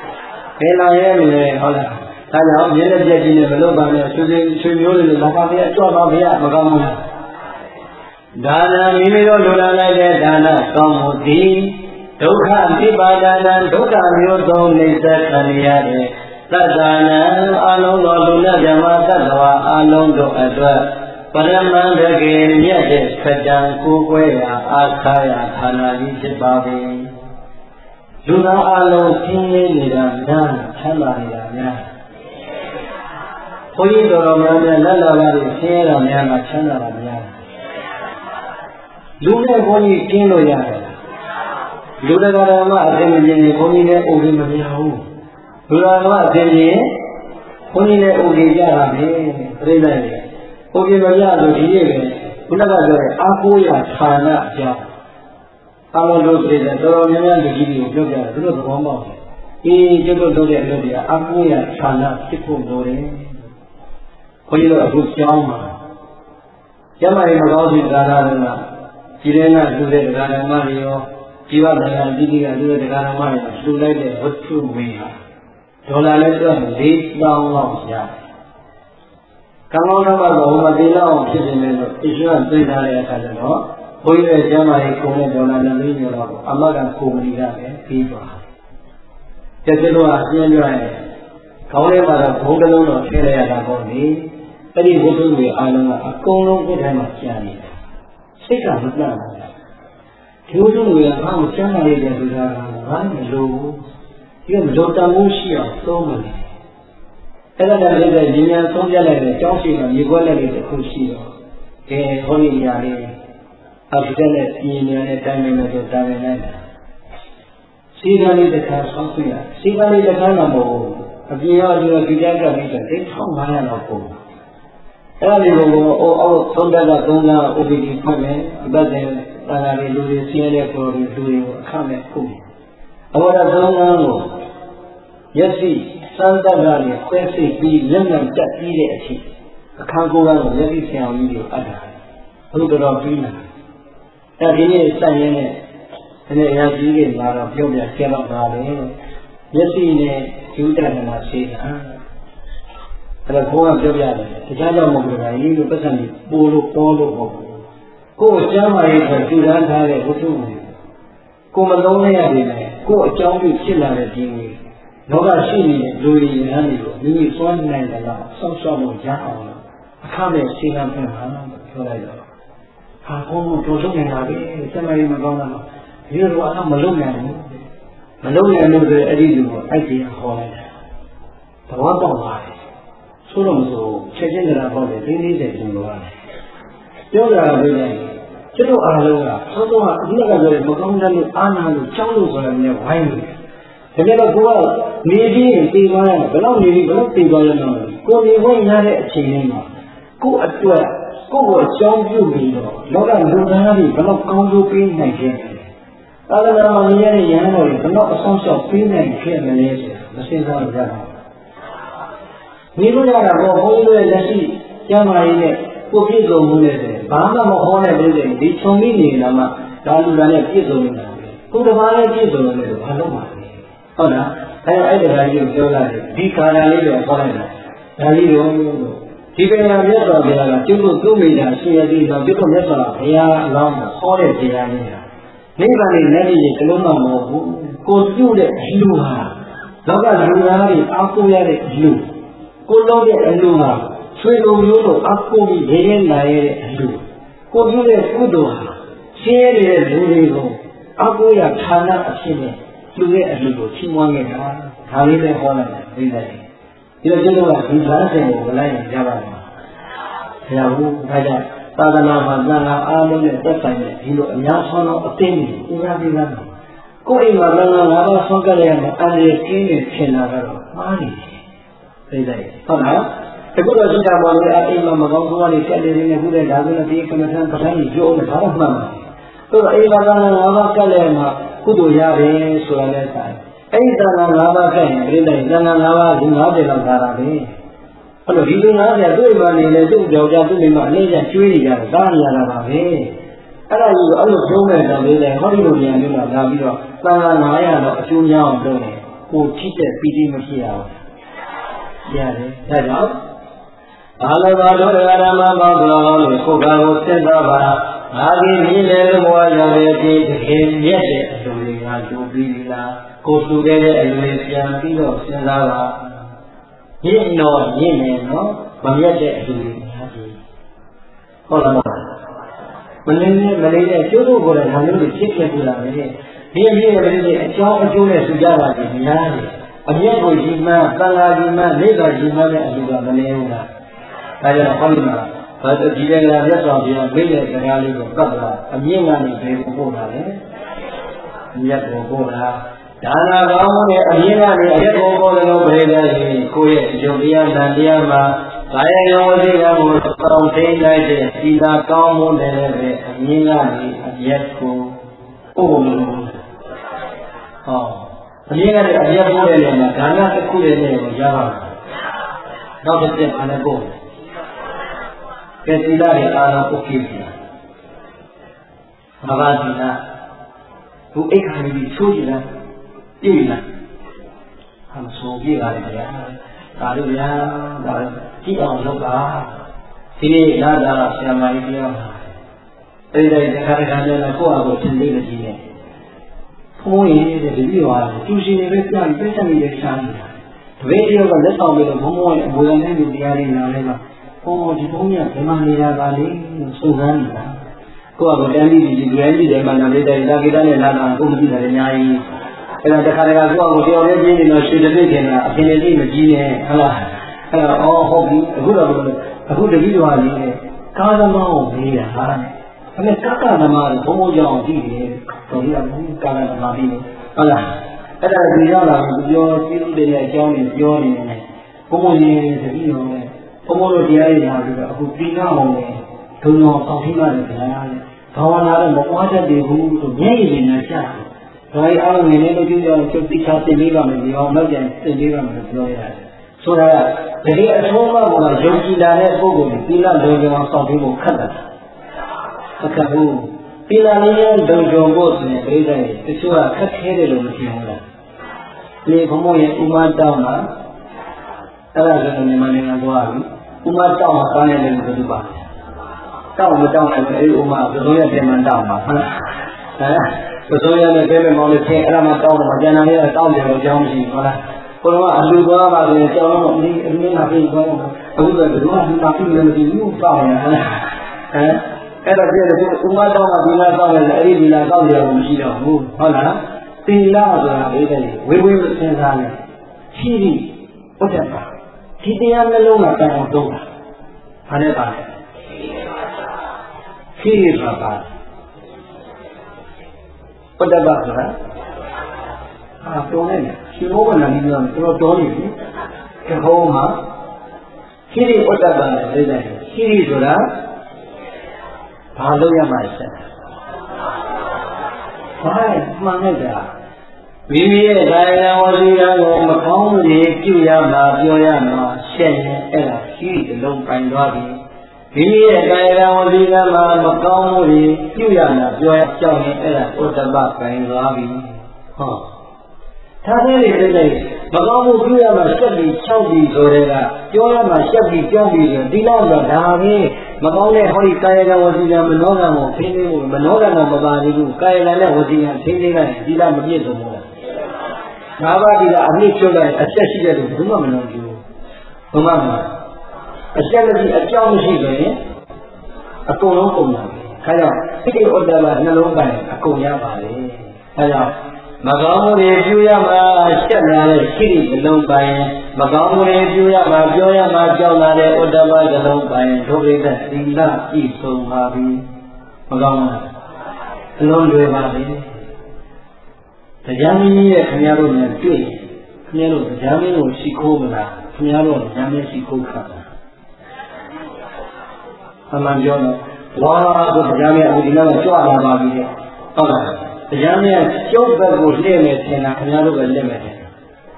ဘယ်လာရဲမလဲဟုတ်လားဒါကြောင့်မြင်းတဲ့ပြည့်ကြီးနဲ့မလုပ်ပါနဲ့ဆွေဆွေမျိုးတွေလာပါဗျာကြွပါဗျာမကောင်းဘူးဒါနမိမိတို့လူလာလိုက်တဲ့ဒါနကောင်းမှုသည်ဒုက္ခပိပါဒနာဒုက္ခမျိုးသုံးနေသက်ခံရတဲ့သတ္တနာအလုံးသောလူနဲ့ဓမ္မသတ္တဝါအလုံးတို့အတွက်ပရမန္တကေမြတ်တဲ့စကြံကိုယ်ွယ်ရာအာခါရဌာနကြီးဖြစ်ပါ၏လူသားအလုံးဆင်းရဲနေတာများချမ်းသာနေတာများဘုန်းကြီးတော်တော်များများလက်လာပါလို့ဆင်းရဲတာများမှာချမ်းသာတာများလူနဲ့ဘုန်းကြီးကျင်းလို့ရတယ်လူတကာတော်ကအသိမမြင်ရင်ဘုန်းကြီးလည်းအိုပြီးမမြင်ဘူးလူတော်ကအသိမြင်ဘုန်းကြီးလည်းအိုပြီးကြတာပဲပြိဿရဲ့အိုပြီးမရလို့ဒီနေ့ပဲဘုရားကပြောတဲ့အာကိုရဌာနအကြောင်းအလုံးလို့ပြိဿတော်တော်များများလူကြီးတွေကိုပြောပြတယ်သူတို့သဘောပေါက်တယ်အေးကျုပ်တို့လုပ်တဲ့အလုပ်တွေကအာကိုရဌာနဖြစ်ဖို့လိုတယ်ဘုန်းကြီးတို့အခုကြောင်းမှာကျမရဲ့မကောင်းစီကာလတုန်းကဒီထဲကလူတဲ့တရားဓမ္မတွေရောជីវနိုင်ငံတိတိကလူတဲ့တရားဓမ္မတွေလှူလိုက်တဲ့ဝတ္ထုဝေဟာဒေါ်လာလည်းတော့လေးသောင်းလောက်ရတယ်။ကံကောင်းတော့ဘုံမသေးတော့ဖြစ်နေတယ်လို့အရှင်ကသိထားတဲ့အခါကျတော့ဘုန်းကြီးရဲ့ကျမ်းမာရေးကိုနဲ့ဒေါ်လာလည်းလေးမျိုးတော့အမကကိုမဏီကလည်းပြီးသွား။ကျက်ကျတော့အပြင်းပြရင်ခေါင်းထဲမှာတော့ဘုံတစ်လုံးတော့ထည့်လိုက်ရတာပေါ့လေ။အဲ့ဒီဝတ္ထုဝေအားလုံးကအကုန်လုံးကိုယ်ထဲမှာကြာနေတာ။စိတ်ကမပြတ်ဘူးဒီလိုဆိုရင်ငါ့ကိုကျမ်းမာရေးတယ်ဆိုတာကငါ့မလို့ဒီကမလို့တန်ဖို့ရှိအောင်သုံးမယ်အဲ့ဒါလည်းလည်းဉာဏ်ဆုံးပြလိုက်တဲ့ကြောင်းရှိမှမြေခွက်လက်လေးတစ်ခုရှိတော့ကဲခေါင်းကြီးညာလေးအဖြစ်တဲ့ပြင်ညာနဲ့တိုင်းနေလို့တာဝန်လိုက်တာစီကံလေးတစ်ခါဆောင်းပြရစီကံလေးတစ်ခါမှမဟုတ်ဘူးအပြင်ရောဒီလိုကြည့်ကြပြီးတော့တိတ်၁၅၀၀လောက်ပုံအဲ့ဒီလိုကိုအော်အော်သုံးတက်ကသုံးလား O P D ဖွင့်မယ်အပတ်စဉ်တာနာတွေလူတွေဆင်းရဲတဲ့ကိုယ်တွေလူတွေကိုအခမဲ့ပို့တယ်အဘောဓသုံးငန်းကိုယက်စီစမ်းတက်တာနဲ့ခွဲစိတ်ပြီးလက်နံတက်ပြီးတဲ့အချိန်အခါကိုယ်ကတော့ယက်စီဆရာကြီးတွေအပ်တာဘုရားတော်ပြီးလာအဲ့ဒီနေ့စက်ရင်းနဲ့ဒီနေ့ရာကြီးတွေလာတော့ပြုံးပြဆဲတော့ပါလေယက်စီနဲ့ယူတတ်မှာရှိတာအဲ့ဒါဘုရားပြောပြတယ်တခြားတော့မဟုတ်ဘူးလားဒီလိုပတ်စံကြီးပို့လို့ပေါ်လို့မဟုတ်ဘူးကိုယ်ကျမ်းမာရေးကိုကျူတန်းထားတဲ့ဝတ္ထုကိုမလုံးနဲ့ရတယ်လေကိုယ်အကြောင်းပြုဖြစ်လာတဲ့ဒီနေ့လောကရှိနေတဲ့လူတွေရဟန်းတွေကိုမိမိစွမ်းနိုင်တယ်လားဆောက်ရှောက်လို့ရအောင်လို့အခမဲ့ရှင်းလင်းပြမှာပြောလိုက်တော့ဟာဘုံတို့တို့နေတာပဲကျမ်းမာရေးမကောင်းတာဒီလိုကတော့မလုံးနိုင်ဘူးမလုံးနိုင်လို့ဆိုအဲ့ဒီလူကိုအဲ့ဒီဟောလိုက်တာသဘောပေါက်ပါတယ်ဆိုတော့မဆိုချက်ချင်းကြတာပေါ့လေ၄၄၀ကျင်လို့ရတယ်ပြောကြတာပဲကျွတ်တို့အားလုံးကသောသောကအဒီကပြောတဲ့မကောင်းတဲ့လို့အာနာလို့ကြောက်လို့ဆိုတာနဲ့ဝိုင်းနေတယ်ဒါကြတော့ကိုကနေပြီးပြေးသွားရတယ်ဘယ်တော့နေပြီးဘယ်တော့ပြေးသွားရမှာကိုနေဝင်ရတဲ့အချိန်လေးမှာကိုအတွက်ကိုကိုအကြောင်းပြုပြီးတော့လောကလူသားတွေဘယ်တော့ကောင်းကျိုးပေးနိုင်ခဲ့လဲသာသနာမှာရတဲ့ရဟန်းတော်တွေဘယ်တော့အဆောင်ရှောက်ပေးနိုင်ခဲ့မလဲဆိုတာမစင်စားကြပါဘူးနေလို့ရတာတော့ဘုန်းကြီးတို့ရဲ့လက်ရှိကျမ်းမာရေးနဲ့ကိုပြည့်စုံမှုနဲ့ဘာမှမဟောတဲ့ပြည်တွေဒီခြုံပြီးနေတာမှဒါလူသားနဲ့ပြည့်စုံနေတာပဲကိုယ်တစ်ပါးနဲ့ပြည့်စုံတယ်လို့ဘာလို့မှာလဲဟုတ်လားအဲအဲ့ဒါကြီးကိုပြောလိုက်တယ်ဒီခါရလေးကိုခေါ်လိုက်တာဒါကြီးရောဒီပင်ရမြတ်စွာဘုရားကကျုပ်တို့သူ့မိသားရှင်ရည်တော်ကျုပ်တို့မြတ်စွာဘုရားအလောင်းကိုခေါ်တဲ့ဘုရားလေးဟာနိဗ္ဗာန်နဲ့လက်ရည်ကလုံးမမဟုတ်ဘူးကိုပြုတ်တဲ့အလူဟာလောကလူသားတွေအောက်ကိုရတဲ့အလူကိုလုံးတဲ့အလူဟာဆွေလိုမျိုးတို့အဖို့ပြီးရင်းလာရတဲ့အလူကိုပြုတဲ့ကုသိုလ်ဟာရှင်းရတဲ့လူတွေကိုအဖို့ရဌာနအဖြစ်နဲ့လူရဲ့အလူကိုချီးမွမ်းခဲ့တာဒါလေးလည်းဟောလိုက်တယ်သိတယ်ဒီလိုကျတော့ဒီဘာသာကိုမလိုက်ရင်ရပါမှာဆရာဘုရားကသာသနာ့ဘာသာနာအားလုံးနဲ့သက်ဆိုင်တဲ့ဒီလိုအများဆုံးသောအသိဉာဏ်ကိုဥပဒေလာကိုယ်အိမ်မှာသံဃာငါးပါးဆုံးကလည်းအန္တရာယ်ကင်းနေဖြစ်လာတော့မှားနေတယ်သိတယ်ဟုတ်လားအခုတော့ရှိတာပေါ်လေအိမ်မှာမကောင်းဆုံးကနေတက်နေနေခုတဲ့ဒါဆိုလည်းဒီကမ္မထံပဋ္ဌာန်းကြီးပြောနေတာတော့မှန်ပါဆိုတော့အိမ်မှာသံဃာငါးပါးကလည်းမှာကုသိုလ်ရတယ်ဆိုတာလည်းဆိုင်အဲ့ဒီသံဃာငါးပါးကရင်ပြိတ္တိသံဃာငါးပါးဒီငါးပြလောက်သာတာပဲအဲ့လိုဒီလူငါးပြသူ့အိမ်မှာနေလေသူ့ကြောက်ကြသူ့အိမ်မှာအနေနဲ့ကျွေးနေကြတယ်သားနေရတာပါပဲအဲ့ဒါကြီးအဲ့လိုပြောမဲ့တော့လေဟောဒီလိုဉာဏ်မျိုးမှာလာပြီးတော့သံဃာငါးရာတော့အကျိုးများအောင်လုပ်တယ်ကိုထိတဲ့ပီတိမဖြစ်ရဘူးရတယ်ဒါကြောင့်ဘာလို့ဘာလို့ဓမ္မပေါင်းတော်လို့ကိုယ်ကိုစိတ်တော်ပါငါဒီနည်းလေဘဝရောက်တဲ့ဒီတကယ်မြတ်တဲ့အလိုတွေကကျိုးပြီးလားကိုယ်သူခဲ့တဲ့အလိုတွေပြန်ပြီးတော့စဉ်းစားပါညစ်တော့ညစ်နေနော်မမြတ်တဲ့အလိုတွေများပြီဟုတ်လားမလေးနဲ့မလေးနဲ့ကျိုးတို့ကိုလည်းဒါမျိုးတွေဖြစ်ခဲ့ကြတာပဲဒီအမြင့်ရဲ့မလေးနဲ့အကြောင်းအကျိုးနဲ့သူကြပါစီများတယ်အမြတ်ကိုကြီးမှန်းသံဃာကြီးမှန်းနေသာကြီးမှန်းတဲ့အလိုကမလေးဘူးလားဒါကြောင့်ဟောဒီမှာဘာတဒီလည်းလားမြတ်စွာဘုရားမိတဲ့စကားလေးကိုကပ်လာအမြင့်ကနေဘယ်ကိုပို့တာလဲမြတ်ကိုပို့တာဒါနာကောင်းတဲ့အမြင့်ကနေအရက်ကိုပို့တယ်လို့ပြောကြရင်ကိုယ့်ရဲ့ယုံတရားတန်တရားမှာကာယရောဝိညာဉ်ကိုတောင်းထိန်လိုက်တဲ့ဒီသာကောင်းမှုနဲ့ပဲအမြင့်ကနေအရက်ကိုပို့လို့ဟောအမြင့်ကနေအရက်ပို့တဲ့နေရာဒါနတစ်ခုနဲ့လည်းရပါမယ်နောက်တစ်ချက်အနေပို့ကဲသီလရဲ့အာရုံပုဂ္ဂိုလ်ကြီးဘာသာသီလဘုအိတ်ခါကြီးချိုးကြည့်လားပြည့်လားဟာမဆိုပြည့်ပါလေဗျာဒါလို့ဗျာဒါကြည့်အောင်လုပ်ပါဒီနေ့လာတာဆရာမကြီးပြောတာအဲ့ဒီတခါတခါကျတော့ကိုယ့်အကိုသင်လေးမကြည့်နဲ့ဖုန်းရည်တဲ့ဒီလိုဟာသူရှင်တွေပဲပြန်ပြည့်စုံနေတဲ့ရှားနေတာတပည့်တယောက်ကလက်ဆောင်ပြီးတော့ဘုံဘုံရဲ့အမွေအနှစ်တွေတရားတွေနားလဲမှာဟောဒီဘုန်းကြီးကဘယ်မှာနေတာပါလဲစုံစမ်းနေတာကိုယ့်အကိုတန်းပြီးဒီကျွမ်းကြီးတယ်မှနာမည်တိုင်လာကိတနဲ့လာတာကိုမကြည့်တယ်အများကြီးအဲ့ဒါတခါတခါကိုယ့်အကိုတယောက်လေးပြင်းနေတော့ရွှေတပိတ်ခင်ကအပြင်လေးမကြည့်နဲ့ဟုတ်လားအဲ့တော့အော်ဟုတ်ပြီအခုတော့အခုတတိတော်လေးနဲ့ကာသမောင်းကိုမေးတာဟာအဲ့ဒါကကသမားကိုဘုံဘုံကြောင့်ကြည့်တယ်တော်ပြီအခုကာသမားပြီးဟုတ်လားအဲ့ဒါဒီရောက်လာပြီးပြောကြည့်လို့တဲ့အကြောင်းတွေပြောနေတယ်ဘုံဘုံကြီးတတိတော်နဲ့ဘုံဘုံတို့တရားရည်လာပြီးတော့အခုပြီးနာအောင်လေဒုံတော်ဆောင်ထိမှတယ်ဗျာဘာဝနာတော့မပွားတတ်သေးဘူးဆိုမျက်ရည်နဲ့ရှာတယ်ဒါရီအားလုံးနေနေလို့ကြည့်ကြချုပ်တိချာတင်လေးပါမယ်ဒီအောင်နောက်ကျရင်တင်လေးပါမယ်လို့ပြောရတယ်ဆိုတာကတကယ်အထုံးမကယုံကြည်လာတဲ့ပုဂ္ဂိုလ်ကိုသီလလုံခြုံအောင်ဆောင်ပြီးဖို့ခက်တယ်အခက်ဘူးသီလလေးရဲ့လုံခြုံဖို့ဆိုရင်ပြိတ္တရဲ့တချို့ကခက်ခဲတယ်လို့မထင်ဘူးလားလေဘုံဘုံရဲ့ဥမတောင်းတာအဲ့ဒါဆိုရင်မြန်မာနိုင်ငံသွားပြီဥမတောင်းမှာကားနေတယ်လို့ပြောပါတောင်းမတောင်းနိုင်ဘူးအဲ့ဒီဥမဘယ်လိုရဲ့ပြန်မှတောင်းမှာဟုတ်လားဟမ်ဘယ်လိုရဲ့နဲ့ပြန်မောင်းလို့ချင်းအဲ့ဒါမှတောင်းတော့ကျန်တာလေးကတောင်းတယ်လို့ကြောင်းမရှိဘူးဟုတ်လားဘုရားအလူသွားပါလေကြောင်းတော့ဒီအမြင်လာပြီးသွားတော့အခုတော့ဘယ်လိုမှမပြီးလည်းမပြီးဘူးတောင်းရတယ်ဟမ်အဲ့တော့ပြည့်တယ်ဥမတောင်းမှာဒီလားတောင်းတယ်အဲ့ဒီဒီလားတောင်းတယ်မရှိတော့ဘူးဟုတ်လားသီလဆိုတာလေးတယ်ဝေဝေမစင်စားနဲ့ရှိပြီဟုတ်တယ်ပါဒီတရားနှလုံးမှာတောင်းအောင်သုံးတာဘာနဲ့ပါလဲရှိရပါပါဟုတ်တယ်ပါဆိုတာအာတော်နေရှင်မောကနာကြီးကတော်တော်နေပြီခေဟောမှာရှိရဟုတ်တယ်ပါလေလေးတယ်ရှိရဆိုတာဘာလို့ရမှာလဲဘာမှန်လိုက်တာမိမိရဲ့ကာယဝစီကံကိုမကောင်းမှုတွေပြုရမှာပြောရမှာရှက်ရင်အဲ့ဒါရှိတဲ့လုံးပိုင်သွားပြီမိမိရဲ့ကာယဝစီကံမှာမကောင်းမှုတွေပြုရမှာပြောရကြောက်ရင်အဲ့ဒါဥဒ္ဒပပိုင်သွားပြီဟောသာသေးတွေပြတဲ့မကောင်းမှုပြုရမှာရှက်ပြီး၆ပြီးဆိုတဲ့ကပြောရမှာရှက်ပြီးကြောက်ပြီးဆိုဒီလောက်တော့ဒါပဲမကောင်းတဲ့ဟောဒီကာယကံဝစီကံမနောကံကိုဖိနေဖို့မနောကံကမပါသေးဘူးကာယကံနဲ့ဝစီကံဖိနေလိုက်ဒီလားမပြည့်စုံဘူးငါးပါးဒီကအမြင့်ကျွတ်လိုက်အချက်ရှိတဲ့လူဘယ်မှမလုပ်ဘူးဘုမမှာအချက်မရှိအကြောင်းမရှိပဲအကုန်လုံးပုံရတယ်ခါကြောင့်စိတ်ဥဒ္ဒလနှလုံးပိုင်အကုန်ရပါလေခါကြောင့်မကောင်းမှုတွေပြုရမှာရှက်လာတဲ့ရှိတဲ့နှလုံးပိုင်မကောင်းမှုတွေပြုရမှာပြောရမှာကြောက်လာတဲ့ဥဒ္ဒပနှလုံးပိုင်ဒုက္ခသသီလပြည့်စုံပါပြီမကောင်းဘူးအလုံးတွေပါပြီတရားမင်းရဲ့ခင်ဗျားတို့နဲ့တွေ့ခင်ဗျားတို့တရားမင်းကိုရှိခိုးမလားခင်ဗျားတို့တရားမင်းရှိခိုးခါလားအမှန်ပြောတော့ဝါကိုတရားမင်းအခုဒီနောက်ကကြွလာပါပြီတဲ့ဟုတ်လားတရားမင်းကျုပ်ဘက်ကိုလှည့်နေထင်တာခင်ဗျားတို့ပဲလှည့်မယ်ထင်တာ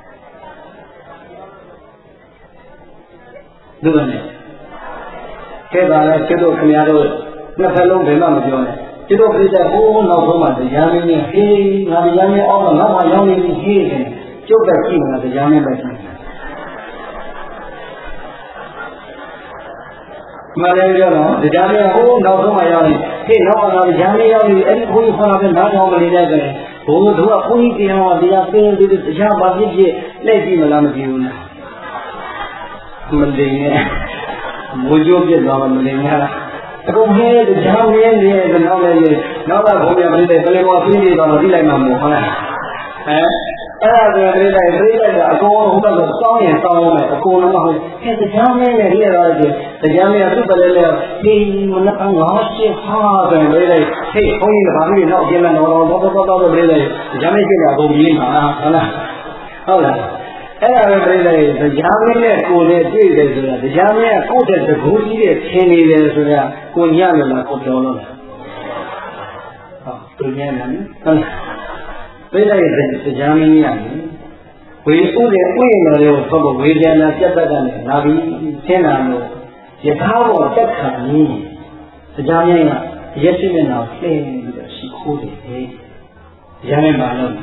ဒုက္ခနဲ့ကဲပါလဲကျတို့ခင်ဗျားတို့နှစ်ဖက်လုံးဘယ်မှမပြောနဲ့ကျတို့ပြတဲ့ဘိုးနောက်ဆုံးမှတရားမင်းနဲ့ဟေးငါတရားမင်းအောက်တော့ငါမှရောက်နေပြီဟေးတယ်ကျကျုပ်ကကြည့်မှာတရားနဲ့ပဲကြည့်မလည်းပြောတော့တရားနဲ့ဟိုနောက်ဆုံးမှရောက်ရင်ဟေ့နောက်မှတရားနဲ့ရောက်ရင်အဲ့ဒီဘုန်းကြီးခေါ်လာတဲ့နားထောင်မနေတဲ့ဆိုရင်ဘိုးတို့ကဘုန်းကြီးတရားဟောတရားပင်းပြီးတရားပါဖြစ်ဖြစ်လက်ကြည့်မလားမကြည့်ဘူးလားမလိမ်နဲ့မွေးကြိုးပြစ်သွားမှမလိမ်နဲ့အခုဟဲ့တရားမင်းနေတဲ့နောက်လည်းနောက်ကဘုရားပြည့်တဲ့ပလင်မောပြင်းနေတော့သိလိုက်မှာမဟုတ်လားဟမ်အဲ့ဒါဆိုပြိလိုက်ပြိလိုက်တာအကုန်လုံးဟိုဘက်ကစောင်းရင်စောင်းမယ်အကုန်လုံးကဟိုဟဲ့တရားမင်းနဲ့ရေးရတယ်ဆိုတရားမင်းကသူ့ပလဲလဲဒီမနက်ငါးရှင်းဟာဆိုပြိလိုက်ဟေးဘုန်းကြီးကဘာလို့နောက်ကျင်းလာတော့တော့တော့တော့တော့ပြိလိုက်တရားမင်းကျင်းလာအကုန်ကြီးမှာဟုတ်လားဟုတ်လားအဲ့ဒါပဲပြိလိုက်တရားမင်းနဲ့ကိုယ်နဲ့တွေ့တယ်ဆိုတာတရားမင်းကကိုယ့်တဲ့တကူကြီးတဲ့ထင်နေတယ်ဆိုတာကိုညလို့လားကိုတော်လို့လားဟုတ်သူညံ့တယ်ဟုတ်လားပြိလိုက်တရားမင်းကြီးရတယ်ဝေဥတဲ့ဥယျာဉ်တော်တွေကိုထုတ်ဖို့ဝေဒနာပြတ်တတ်တယ်လာပြီးသင်လာလို့ယထာဘောတက်ခံကြီးတရားမင်းကရက်ရှိမျက်နှာလှည့်ပြီးတော့ရှိခိုးတယ်တရားမင်းပါလို့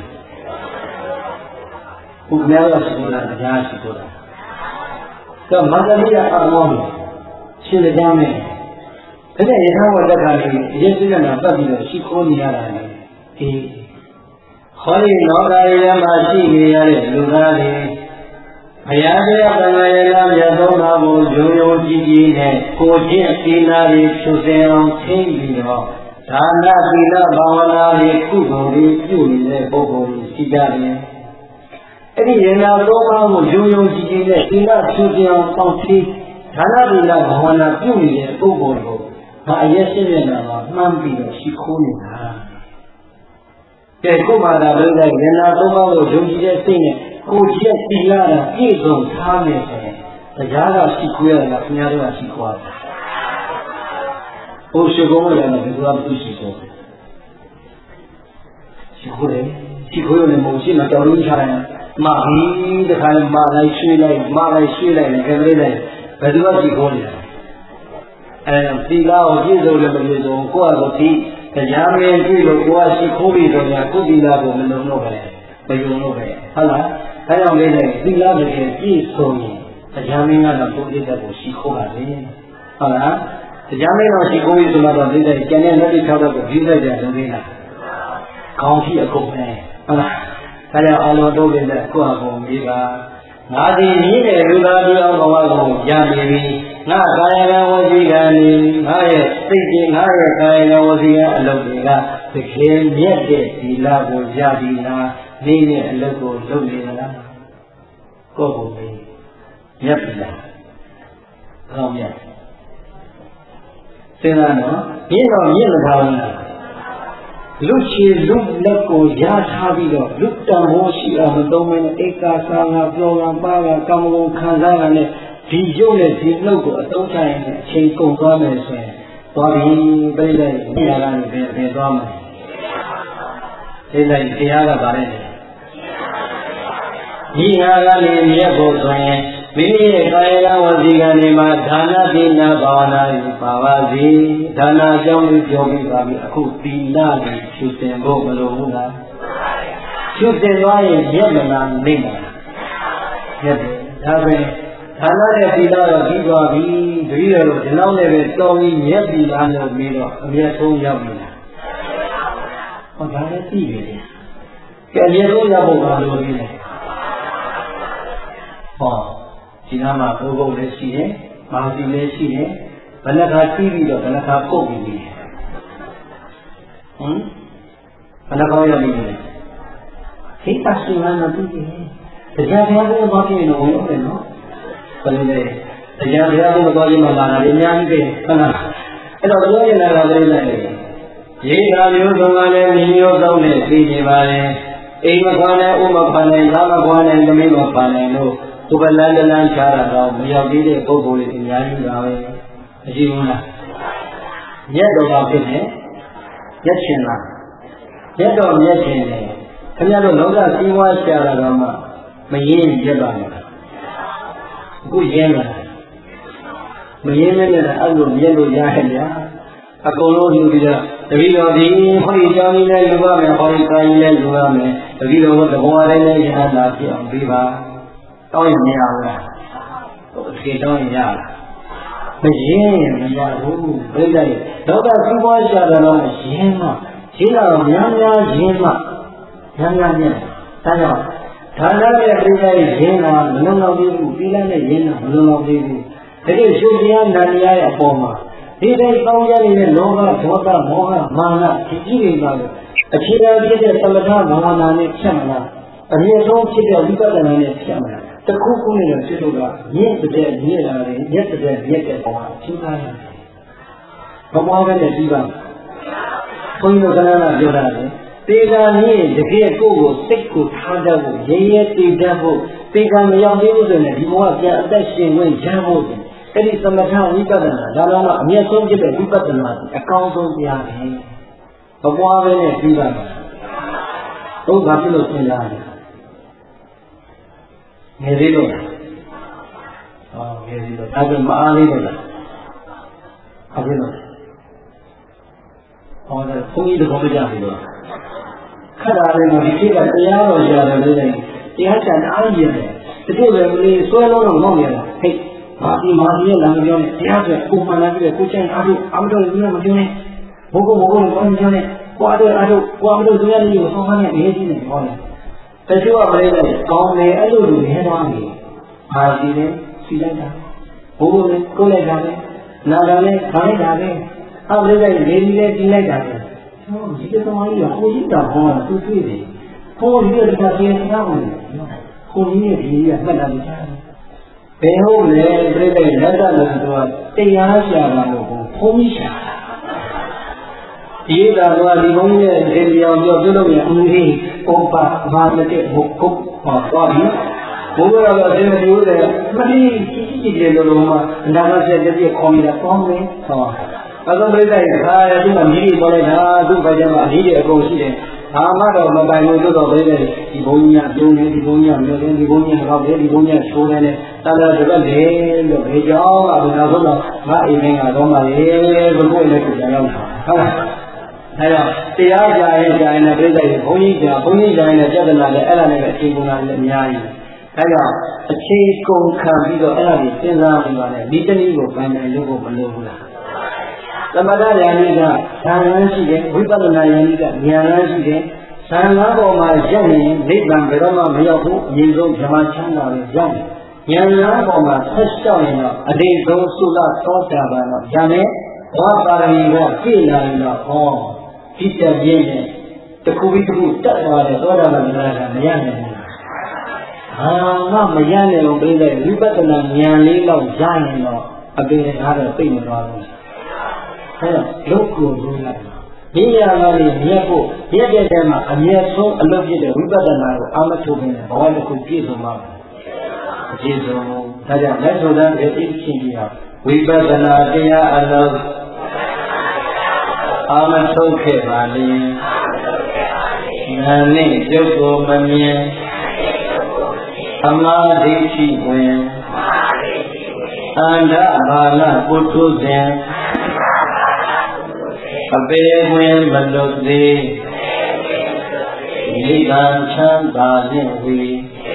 ဘုရားကရှိခိုးတာတရားရှိခိုးတာတော့မန္တလေးကအမောင်းရှင်တရားမင်းဒါနဲ့ယထာဘောတက်ခံကြီးရက်ရှိမျက်နှာပတ်ပြီးတော့ရှိခိုးနေရတာလေဒီခေါ်ဒီလောကကြီးထဲမှာရှိနေရတဲ့လူသားတွေဘုရားတရားပင်ရလာမြတ်သောနာကိုယုံယုံကြည်ကြည်နဲ့ကိုချင်းသီလတွေဖြူစင်အောင်သိပြီးတော့ဒါနသီလဘာဝနာတွေကုသိုလ်တွေပြုနေတဲ့ပုဂ္ဂိုလ်တွေရှိကြတယ်။အဲ့ဒီရဏသောပါကိုယုံယုံကြည်ကြည်နဲ့သီလဖြူစင်အောင်ဆောင်သိဒါနသီလဘာဝနာပြုနေတဲ့ပုဂ္ဂိုလ်ကိုဒါအရက်ရှိနေတာကမှန်းပြီးတော့ရှိခိုးနေတာ။ကဲခုမှသာလို့တဲ့ရဏသောပါကိုယုံကြည်တဲ့စိတ်နဲ့ကိုကြည့်သီလကပြည့်စုံထားမယ်ဆိုရင်တရားကရှိခိုးရတာခင်ဗျားတို့ကရှိခိုးရတာ။ဘုရှိခိုးရတယ်ဘယ်သူကပြုရှိခိုးလဲ။ရှိခိုးတယ်ရှိခိုးရတယ်မဟုတ်ရှိမတော်လို့ချတယ်။မာပြီးတခါမာလိုက်ရွှေ့လိုက်မာလိုက်ရွှေ့လိုက်နဲ့ခင်ဗျားတို့ဘယ်သူကရှိခိုးလဲ။အဲသီလကိုပြည့်စုံလို့မပြည့်စုံကိုယ့်အကိုဒီတရားမင်းတွေ့လို့ကိုယ်ကရှိခိုးပြီးတော့ညာကိုယ်သီလကိုမလုံတော့ပဲမယုံတော့ပဲဟုတ်လား။ဒါကြောင့်လေးနဲ့သီလမကျင်ပြည့်စုံရင်တရားမင်းကတော့ကိုယ်ပြည့်တဲ့ကိုရှိခိုးပါလေဟုတ်လားတရားမင်းတော့ရှိခိုးပြီးဆိုတော့လေးတဲ့ကျန်တဲ့လက်တွေ၆တော့ကိုပြီးလိုက်ကြတယ်လေးလားခေါင်းရှိအကုန်နဲ့ဟုတ်လားဒါကြောင့်အလုံးတို့တဲ့ကိုယ့်အကုန်ပြီးကငါဒီနည်းနဲ့လူသားပြောင်းဘဝကိုရနေပြီငါကာယကဝစီကံနေငါရဲ့စိတ်ကြီးငါရဲ့ကာယကဝစီကအလုပ်တွေကတကယ်မြတ်တဲ့သီလကိုရပြီလားနေနဲ့အလုပ်ကိုလုပ်နေလားကိုယ့်ကိုယ်ကြီးမြတ်ပြီလားကောင်းမြတ်စဉ်းစားတော့မြင့်တော့မြင့်မထားဘူးလားလူချီလူလက်ကိုရထားပြီးတော့လူတံမိုးရှိအောင်မသုံးမနဲ့ဧကာစာငါပြောကပါကကာမဂုဏ်ခံစားရတဲ့ဒီရုပ်နဲ့ဒီနှုတ်ကိုအသုံးချရင်အချိန်ကုန်သွားမယ်ဆိုရင်သွားပြီပြိတ္တိနေရာကနေပဲပဲသွားမယ်ပြိတ္တိတရားကပါလေဒီဟာကနေမြတ်ဖို့ဆိုရင်မိမိရဲ့ကာယကဝစီကံတွေမှာဒါနသီလဘာဝနာတွေပါပါစေဒါနအကြောင်းကိုပြောပြီးပါပြီအခုသီလကိုဖြူစင်ဖို့မလိုဘူးလားဖြူစင်သွားရင်မြတ်မလားနေမလားမြတ်တယ်ဒါပဲဒါနနဲ့သီလတော့ပြီးသွားပြီတတိယတော့ဒီလောက်နဲ့ပဲတော်ပြီးမြတ်ပြီလားလို့ပြီးတော့အမျက်ဆုံးရောက်ပြီလားဟောဒါလည်းသိပြီလေကဲအမျက်ဆုံးရောက်ဖို့ကလိုပြီလေဟောဒီနာမှာဘုဘုံလည်းရှိတယ်။မာစီလည်းရှိတယ်။ဘဏ္ဍခါစီးပြီးတော့ဘဏ္ဍခါပုတ်ပြီးပြီ။ဟမ်ဘဏ္ဍခါရောက်ပြီလေ။စိတ်ပါရှိမှမပြီးဘူး။တရားတရားကိုမပြည့်လို့ဟုတ်တယ်နော်။ဘယ်လိုလဲ။တရားတရားကိုမတော်ရင်မှလာတာအများကြီးပဲဟုတ်လား။အဲ့တော့ပြောရင်လည်းလည်းလည်းရေသာမျိုးစုံကလည်းညီမျိုးကောင်းနဲ့ပြီးနေပါလေ။အိမ်မခွာနဲ့ဥမခွာနဲ့သာမခွာနဲ့သမီးမခွာနဲ့လို့သူကလန်းလန်းချားတာတော့မရောက်သေးတဲ့ပုဂ္ဂိုလ်တွေအများကြီးပါပဲမရှိဘူးလားမြတ်တော်ကဖြစ်နေရက်ချင်လားမြတ်တော်မြတ်ချင်တယ်ခင်ဗျားတို့လောကစီးပွားရှာတာတော့မှမရင်းရက်ပါနဲ့အခုရင်းလာမရင်းနဲ့အဲ့လိုမြတ်လို့ရရဲ့ဗျာအကုန်လုံးယူပြီးတော့တပည့်တော်ဒီဟောဒီကြောင်းကြီးနဲ့လူရမယ်ဟောဒီကာကြီးနဲ့လူရမယ်တပည့်တော်ကတဘောတိုင်းနဲ့ရဟန္တာဖြစ်အောင်ပြီးပါတောင်းရင်မရဘူးလားတကယ်တောင်းရင်ရလားမရင်မရဘူးပြိတ္တိလောကစီးပွားရှာတယ်တော့ရင်းမှရင်းတော့များများရင်းမှများများနဲ့ဒါကြောင့်ဌာနရဲ့ပြိတ္တိရင်းတာမလုံလောက်သေးဘူးပြီးလိုက်နဲ့ရင်းတာမလုံလောက်သေးဘူးတကယ်ရှုပ်တရားနန္တရားရဲ့အပေါ်မှာဒီတိုင်းကောင်းကြနေတဲ့လောဘဒေါသမောဟမာနဒီကြီးတွေပါလို့အခြေခံဖြစ်တဲ့သမထဘာဝနာနဲ့ဖြတ်မလားအမြင့်ဆုံးဖြစ်တဲ့ဝိပဿနာနဲ့ဖြတ်မလားတခုခုနဲ့တော့ဖြစ်လို့ကမြင့်တဲ့မြင့်လာတယ်မြင့်တဲ့မြင့်တဲ့ပုံမှာရှင်းသားရတယ်ဘဝပဲနဲ့ပြီးပါဘုန်းကြီးတို့ကလည်းပြောတာလေတေကံကြီးတကယ်ကိုယ့်ကိုစိတ်ကိုထားတတ်ဖို့ရင်းရဲတည်တတ်ဖို့တေကံမရောက်သေးဘူးဆိုရင်ဒီဘဝပြန်အသက်ရှင်ခွင့်ရဖို့အဲ့ဒီသမထဝိပဿနာဒါတော့အမြင့်ဆုံးဖြစ်တဲ့ဝိပဿနာအကောင်းဆုံးတရားပဲဘဝပဲနဲ့ပြီးပါမယ်ဘုရားပြုလို့သင်ရတယ်ငယ်လေးလို့ဟောငယ်လေးလို့ဒါပေမဲ့မအားလေးလို့လားအပြည့်လို့ဟောတယ်ဘုန်းကြီးတို့မကြဘူးလို့ခက်တာလည်းဒီကိစ္စတရားတော်ရတယ်လို့လည်းတရားချန်အားရည်တယ်တကယ်ပဲမလေးဆွဲလုံးတော့မဟုတ်ရလားဟဲ့မာဒီမာဒီရဲ့လမ်းပြောနေတရားဆိုကိုမှန်လာပြီးကိုချင်အားလို့အမတော်လည်းမပြောနဲ့ဘုကုဘုကုလည်းကောင်းပြောနေကွာတော့အားလို့ကွာမလို့သူရည်ကိုဆောင်းနေနေကြီးနေဟောတယ်တချို့ကမလေးနဲ့ကောင်းတယ်အဲ့လိုလိုနေသွားနေမာဒီလည်းစီလိုက်တာဘုကုလည်းကိုလိုက်တာပဲနာတာလည်းခိုင်းတာပဲအောက်လေးလည်းနေပြီးလည်းပြီးလိုက်တာပဲဟောဒီကသမားကြီးကကိုကြီးတာဟောတာသူတွေ့တယ်ဟောဒီကတည်းကပြင်ထားတယ်ကိုကြီးရဲ့ဒီကမှတ်လာတယ်ဘယ်ဟုတ်လဲပြိတ္တိလက်သက်လို့ဆိုတော့တရားရှာတာမဟုတ်ဘူးဘုန်းကြီးရှာတာဒီသာကဒီဘုန်းကြီးရဲ့ဒီပြောင်ပြောပြုလုပ်ရင်အမှုကြီးဥပ္ပါမာနတဲ့ဘုခုဟောသွားပြီဘုရားကဒီလိုမျိုးတဲ့မတိကြည့်ကြည့်လို့လို့မှအနာဂတ်ဆက်ပြည့်ခေါ်နေတာကောင်းတယ်ဟောအဆုံးပြိတ္တိခါရသူကမိကြီးပေါ်လိုက်တာသူ့ဘက်ကမှအကြီးတဲ့အကုန်ရှိတယ်ဘာမှတော့မပိုင်လို့တော့ပဲဒီဘုန်းကြီးကပြုံးနေဒီဘုန်းကြီးကမျိုးနေဒီဘုန်းကြီးကတော့ဒီဘုန်းကြီးကချိုးနေတယ်တာလာတပတ်လေလို့ဘေကြောင်းကဘယ်တော့တော့ငါအိမ်ထဲကတော့မှလေဘုကိုလည်းပြန်ရောက်တာဟုတ်လားအဲတော့တရားကြာရင်ကြာရင်လည်းပြိဿကြီးဘုန်းကြီးကြာဘုန်းကြီးကြာရင်လည်းပြဿနာလည်းအဲ့ဒါနဲ့ပဲအချိန်ကုန်တာလည်းအများကြီးအဲကြောင့်အချိန်ကုန်ခံပြီးတော့အဲ့ဒါကိုစဉ်းစားပြီးပါလေဒီတနည်းကိုဗန်တယ်လို့ကိုမလို့ဘူးလားသမထဉာဏ်ကြီးကဉာဏ်လမ်းရှိတယ်ဝိပဿနာဉာဏ်ကြီးကဉာဏ်လမ်းရှိတယ်ဉာဏ်လမ်းပေါ်မှာရက်နေနိဗ္ဗာန်ဘယ်တော့မှမရောက်ဘူးအရင်ဆုံးဓမ္မချမ်းသာကိုရောက်တယ်ဉာဏ်လမ်းပေါ်မှာဆက်လျှောက်ရင်တော့အတိတ်ဆုံးသုလသောတာပန်တော့ဉာဏ်နဲ့ဘာပါရမီကပြည့်လာရင်တော့ဟောဒီတပြင်းနဲ့တခုပြီးတခုတက်သွားတဲ့သောတာပန်ဉာဏ်ကမရနိုင်ဘူးဟာငါမရနိုင်လို့ပြိတဲ့ဝိပဿနာဉာဏ်လေးတော့ရရင်တော့အပေကားတော့သိမသွားဘူးအဲတော့လုတ်ကိုလို့လိုက်ဒီနေရာမှာလည်းမြတ်ဖို့မြတ်တဲ့တဲမှာအမြတ်ဆုံးအလုပ်ဖြစ်တဲ့ဝိပဿနာကိုအာမထုတ်နေတယ်ဘဝတစ်ခုပြည့်စုံပါမယ်အပြည့်စုံဒါကြောင့်လက်ဆိုတာဒီအချင်းကြီးဟာဝိပဿနာတရားအလုပ်အာမထုတ်ခဲ့ပါလေနာနဲ့ရုပ်ကိုမမြင်သမာဓိရှိဝင်အန္တဘာလပုထုဇဉ်အပေဝင်မလွတ်သေးနိဗ္ဗာန်ချမ်းသာခြင်းဝီ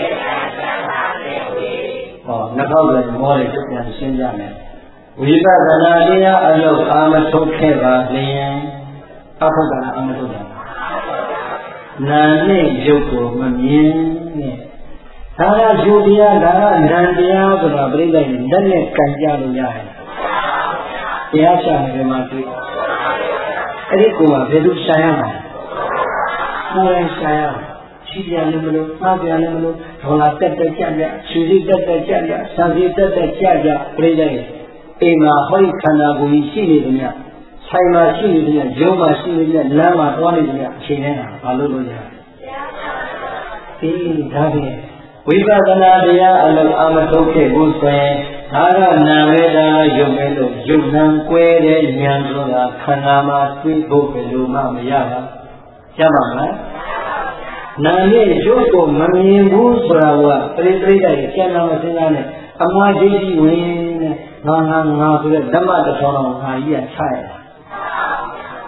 ဟောနှစ်ခေါက်လည်းမောလေးပြန်ရှင်းကြမယ်ဝိပဿနာတရားအလုပ်အာမထုတ်ခဲ့ပါလျင်အဘုဒ္ဓနာအာမထုတ်တယ်နာနဲ့ရုပ်ကိုမမြင်နဲ့ဒါကယူတရားဒါကဉာဏ်တရားဆိုတာပြိဿနဲ့လက်နဲ့ကြံကြလို့ရတယ်တရားရှာနေတယ်မှာတွေ့အဲ့ဒီကိုယ်ကဘယ်လိုရှာရမှာကိုယ်ရှာရရှိပြန်လည်းမလို့မှားပြန်လည်းမလို့ဒေါ်လာတက်တက်ကြကြခြေစီတက်တက်ကြကြဆံစီတက်တက်ကြကြပြိဿရဲ့အိမ်မှာဟောဒီခန္ဓာကိုယ်ကြီးရှိနေတယ်များဆိုင်မှာရှိနေတယ်ရုံးမှာရှိနေတယ်လမ်းမှာသွားနေတယ်အချိန်နဲ့ဘာလို့လို့ရဒီဒါဖြင့်ဝိပဿနာတရားအလုံးအမထုတ်ခဲ့ဘူးဆိုရင်ဒါကနာဝေဒနာယုံမဲလို့ယုံနံကွဲတဲ့ဉာဏ်ဆိုတာခန္ဓာမှာသိဖို့ဘယ်လိုမှမရပါရပါမလားနာနဲ့ရုပ်ကိုမမြင်ဘူးဆိုတာကပရိသေတရဲ့ကျန်တာမစဉ်းစားနဲ့အမှားကြီးကြီးဝင်နဲ့ငါငါငါဆိုတဲ့ဓမ္မတစ်ထောင်တော်ငါကြီးကချရတာ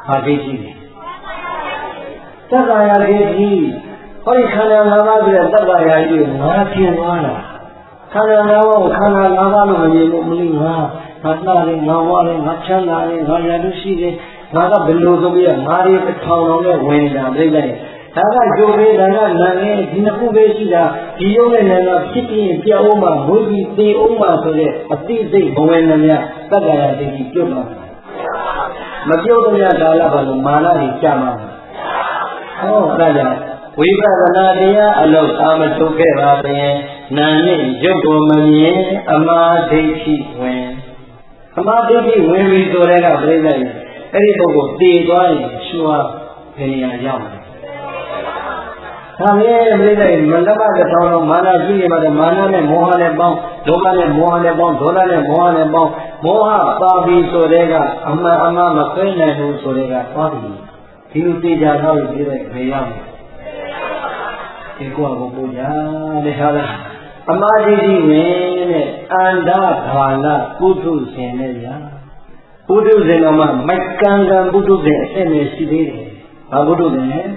ဟာဒိဋ္ဌိလေတက္ကာယဒိဋ္ဌိဟောဒီခန္ဓာ၅ပါးဆိုတဲ့တက္ကာယကြီးကိုငါထင်သွားတာခန္ဓာ၅ပါးကိုခန္ဓာ၅ပါးလို့မမြင်လို့မလို့ငါငါလှတယ်ငါဝါတယ်ငါချမ်းသာတယ်ငါရလို့ရှိတယ်ငါကဘယ်လိုဆိုပြီးငါတွေတစ်ထောင်လုံးနဲ့ဝင်နေတာပြိလိုက်ဒါကကြိုးပေးဒါကနာနေဒီနှစ်ခုပဲရှိတာဒီရုပ်နဲ့နာကဖြစ်ပြီးပြောင်းမှဝိပ္ပိသေအောင်မှဆိုတဲ့အတိစိတ်ဘဝင်နှမြတက္ကာယဒိဋ္ဌိပြုတ်သွားမပြုတ်တဲ့ကာလဘာလို့မာနတွေကြာမှာဟောအဲ့ဒါဝိပဿနာတရားအလုပ်အာမထုတ်ခဲ့ပါပြန်နာနဲ့ရုပ်ကိုမမြင်အမှားဒိဋ္ဌိဝင်အမှားဒိဋ္ဌိဝင်ပြီဆိုတဲ့ကပြိလိုက်အဲ့ဒီပုဂ္ဂိုလ်တည်သွားရင်ရှုဟာဘယ်နေရာရောက်လဲဒါလည်းပြိလိုက်မလဘတဲ့တောင်းတော့မာနရှိနေမှာမာနနဲ့မောဟနဲ့ပေါင်းလောဘနဲ့မောဟနဲ့ပေါင်းဒေါသနဲ့မောဟနဲ့ပေါင်းမောဟပါပြီဆိုတဲ့ကအမှန်အမှန်မခွဲနိုင်ဘူးဆိုတဲ့ကသွားပြီဒီလိုသိကြတော့ပြိလိုက်ဘယ်ရောက်လဲဒီကောကိုပူကြတဲ့ဟာလားအမှားဒိဋ္ဌိဝင်တဲ့အန္တဘာလပုထုဇဉ်နဲ့ညာပုထုဇဉ်တော်မှာမိုက်ကံကံပုထုဇဉ်အစ်နဲ့ရှိသေးတယ်။ဘာပုထုဇဉ်လဲ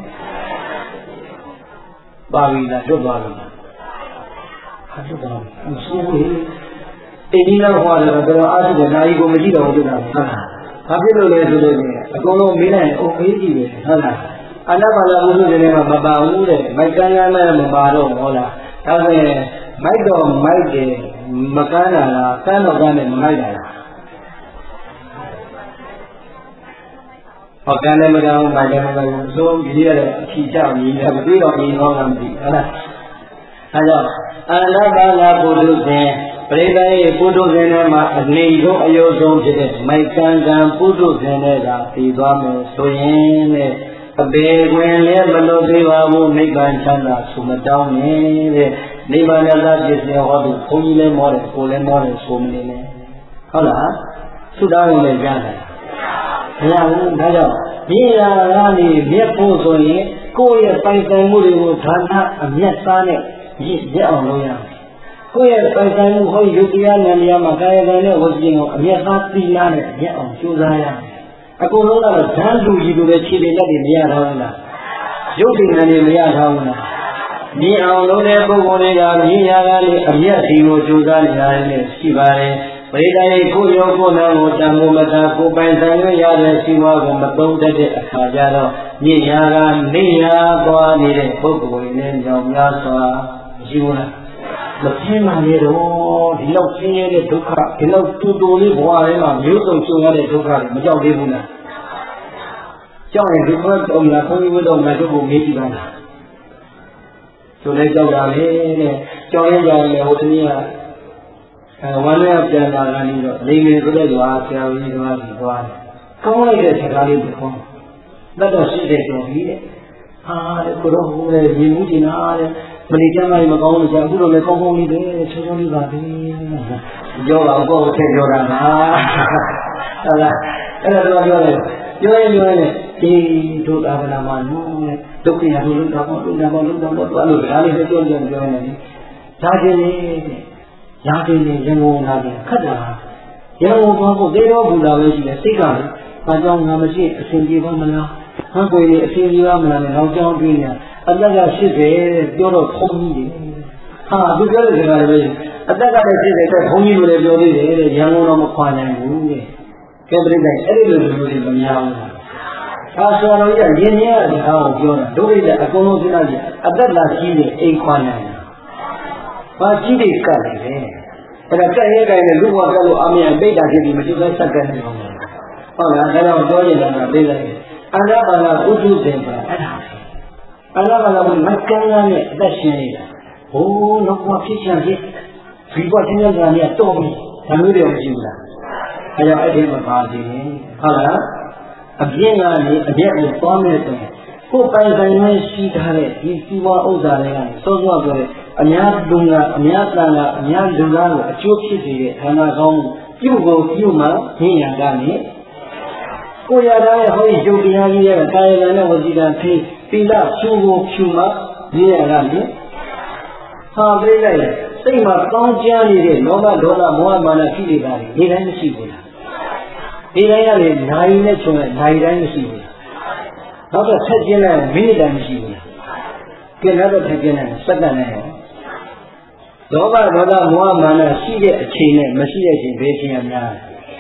။ပါပြီလားတွတ်သွားပြီလား။ဟာတွတ်သွားပြီ။မရှိဘူး။အိန္ဒိယဟောတယ်ကတော့အားရှိတယ်နာယီကိုမရှိတော့ဘူးတွတ်တာဟုတ်လား။ဘာဖြစ်လို့လဲဆိုတော့အကုန်လုံးမေးလိုက်ရင်အိုမေးကြည့်ပဲဟုတ်လား။အန္တဘာလပုထုဇဉ်တွေမှာမပါဘူးတဲ့မိုက်ကံကံနဲ့မပါတော့ဟုတ်လား။ဒါဆိုရင်မိုက်တော့မိုက်တယ်မကန်းတာလားကန်းတော့ကန်းတယ်မမိုက်တာလားဟောကန်းလည်းမကန်းဘူးမိုက်လည်းမကန်းဘူးသုံးဒီရတဲ့အဖြီချမြည်တယ်မသိတော့မြည်တော့မှမသိဟုတ်လားအဲကြောင့်အန္တဘာလပုထုဇဉ်ပရိသေယပုထုဇဉ်ထဲမှာအနေဆုံးအယုံဆုံးဖြစ်တဲ့မိုက်ကန်းကံပုထုဇဉ်တွေကတည်သွားမယ်ဆိုရင်တဲ့အပေခွင်လည်းမလို့သေးပါဘူးနိဗ္ဗာန်ချမ်းသာဆုမတောင်းနေတဲ့နိဗ္ဗာန်ရသပြည့်စုံဟောသူဘုန်းကြီးလည်းမောတယ်ကိုယ်လည်းမောတယ်ဆိုမနေနဲ့ဟုတ်လားသုတောင်းလည်းကြားတယ်မရဘူးဒါကြောင့်ဒီရာကနေမြတ်ဖို့ဆိုရင်ကိုယ့်ရဲ့ပိုင်ဆိုင်မှုတွေကိုဌာနအမျက်သားနဲ့ရည်ရအောင်လုပ်ရမယ်ကိုယ့်ရဲ့ပိုင်ဆိုင်မှုဟောယုတ်တရားနာမည်မှာကာယကံနဲ့ဝစီရင်ကိုအမျက်သားသီလနဲ့ရအောင်ကြိုးစားရမယ်အကုန်လုံးကတော့ဓာတ်လူကြီးလိုပဲခြေတွေလက်တွေမရထားဘူးလားရုပ်ဉာဏ်တွေမရထားဘူးလားမြင်အောင်လုပ်တဲ့ပုဂ္ဂိုလ်တွေကမြင်ရတာလေအမျက်စီကိုကြိုးစားနေရတယ်ရှိပါတယ်ပရိသေယကိုရောကိုနာကိုတံမိုးမသာကိုပိုင်ဆိုင်ရတဲ့စီဝါကိုမသုံးတတ်တဲ့အခါကျတော့မြင်ရတာနေရသွားနေတဲ့ပုဂ္ဂိုလ်တွေနဲ့ကြောင့်များစွာရှိဘူးလားမပြင်းပါနဲ့တော့ဒီလောက်ဆင်းရဲတဲ့ဒုက္ခဒီလောက်တူတူလေးဘဝထဲမှာမျိုးစုံကြုံရတဲ့ဒုက္ခတွေမကြောက်သေးဘူးလားကြောက်ရင်ဒီဘက်တော့မလားခွန်ကြီးဘုတော်မှာတို့ကိုမေးကြည့်ပါလားဆိုလဲကြောက်တာလေတဲ့ကြောက်ရင်ကြောက်ရင်ဟိုတနည်းကအဲဝမ်းနဲ့ပြန်လာတာပြီးတော့လိမ္မေဆိုတဲ့ကွာဆရာကြီးသွားပြီးသွားတယ်ကောင်းလိုက်တဲ့စကားလေးကိုခေါ်တတ်တော့ရှိတဲ့တော်ကြီးတဲ့ဟာတဲ့ကိုတော့ဟိုလေမြင်မှုကျင်တာတဲ့မလီကျမ်းလိုက်မကောင်းလို့ကြာအခုတော့လည်းကောင်းကောင်းလေးပဲချောချောလေးပါပဲပြောပါတော့ကိုယ်ထည့်ပြောတာပါဟုတ်လားအဲ့ဒါတော့ပြောတယ်ပြောရင်ပြောရင်ဒီဒုက္ခဗလာမှာလို့ဒုက္ခရလို့တော့တော့တော့တော့တော့တော့လို့ဒါလေးပြောကြပြောနေတယ်ဒါချင်းလေရာခင်းနေရငုံလာတယ်ခတ်တာရငုံသွားဖို့သေတော့ဘူးလားပဲရှိတယ်စိတ်ကလည်းဘာကြောင့်ငါမရှိအစဉ်ပြေပါမလားဟန်ကိုယ်အစဉ်ပြေပါမလားတော့ကြောင်းတွေးနေအသက်ကရှစ်တယ်ပြောတော့ဖုံးကြီးတယ်ဟာသူပြောတဲ့စကားလည်းအသက်ကလည်းရှစ်တယ်တော့ဖုံးကြီးလိုလည်းပြောသေးတယ်တဲ့ရငုံတော့မခွာနိုင်ဘူးတဲ့ကဲပြိတ္တိုင်အဲ့ဒီလိုမျိုးတွေမများဘူးအာဆောတော်ကြီးကရင်းရတဲ့အားကိုပြောတာဒုက္ခတဲ့အကုန်လုံးစဉ်းစားကြည့်အသက်လာရှိတဲ့အိမ်ခွာနိုင်တာဘာကြီးတွေကတ်နေလဲအဲ့ဒါကဲ့ရဲတိုင်းနဲ့လူ့ဘဝကလို့အမြင်ပိတ်တာဖြစ်ပြီးမကျိုးဆက်ကတ်နေအောင်ဟုတ်လားဒါကြောင့်ပြောနေတာကပြေးလိုက်အန္တဘာလဥဒ္ဓဇင်ပါအဲ့ဒါအန္တဘာလကမကန်းရနဲ့အသက်ရှင်နေတာဟိုးလောကဖြစ်ချင်ဖြစ်ဒီဘဝချင်းချင်းကနေတော့ပြီဒါမျိုးတွေမရှိဘူးလားအဲ့တော့အဲ့ဒီမှာပါသေးတယ်ဟုတ်လားအပြင်းကနေအပြည့်ကိုသွားမဲ့ဆိုရင်ကိုယ်ပိုင်ဆိုင်နဲ့ရှိထားတဲ့ဒီစီဝါဥစ္စာတွေကနေစောစောပြောတဲ့အများလူကအများတန်ကအများလူသားကိုအကျိုးဖြစ်စေတဲ့ဌာနကောင်းပြုကိုပြုမှညင်ရကနေကိုရတာရဲ့ဟောဒီယုတ်တရားကြီးရဲ့ကာယကံနဲ့ဝစီကံဖိသီလဖြူကိုဖြူမှညင်ရကနေဟာပြိလိုက်စိတ်မှာကောင်းကြမ်းနေတဲ့လောဘဒေါသမောဟမာနဖြစ်နေတာတွေဒီတိုင်းမရှိဘူးလားဒီတိုင်းကလေနိုင်နဲ့ချုံနဲ့နိုင်တိုင်းမရှိဘူးနောက်တော့ဆက်ကျင်းတဲ့မိနစ်တိုင်းမရှိဘူးကဲနောက်တော့ထပ်ကျင်းတဲ့စက္ကန့်နဲ့လောဘဒေါသမောဟမာနရှိတဲ့အချိန်နဲ့မရှိတဲ့အချိန်ဘယ်ချိန်များ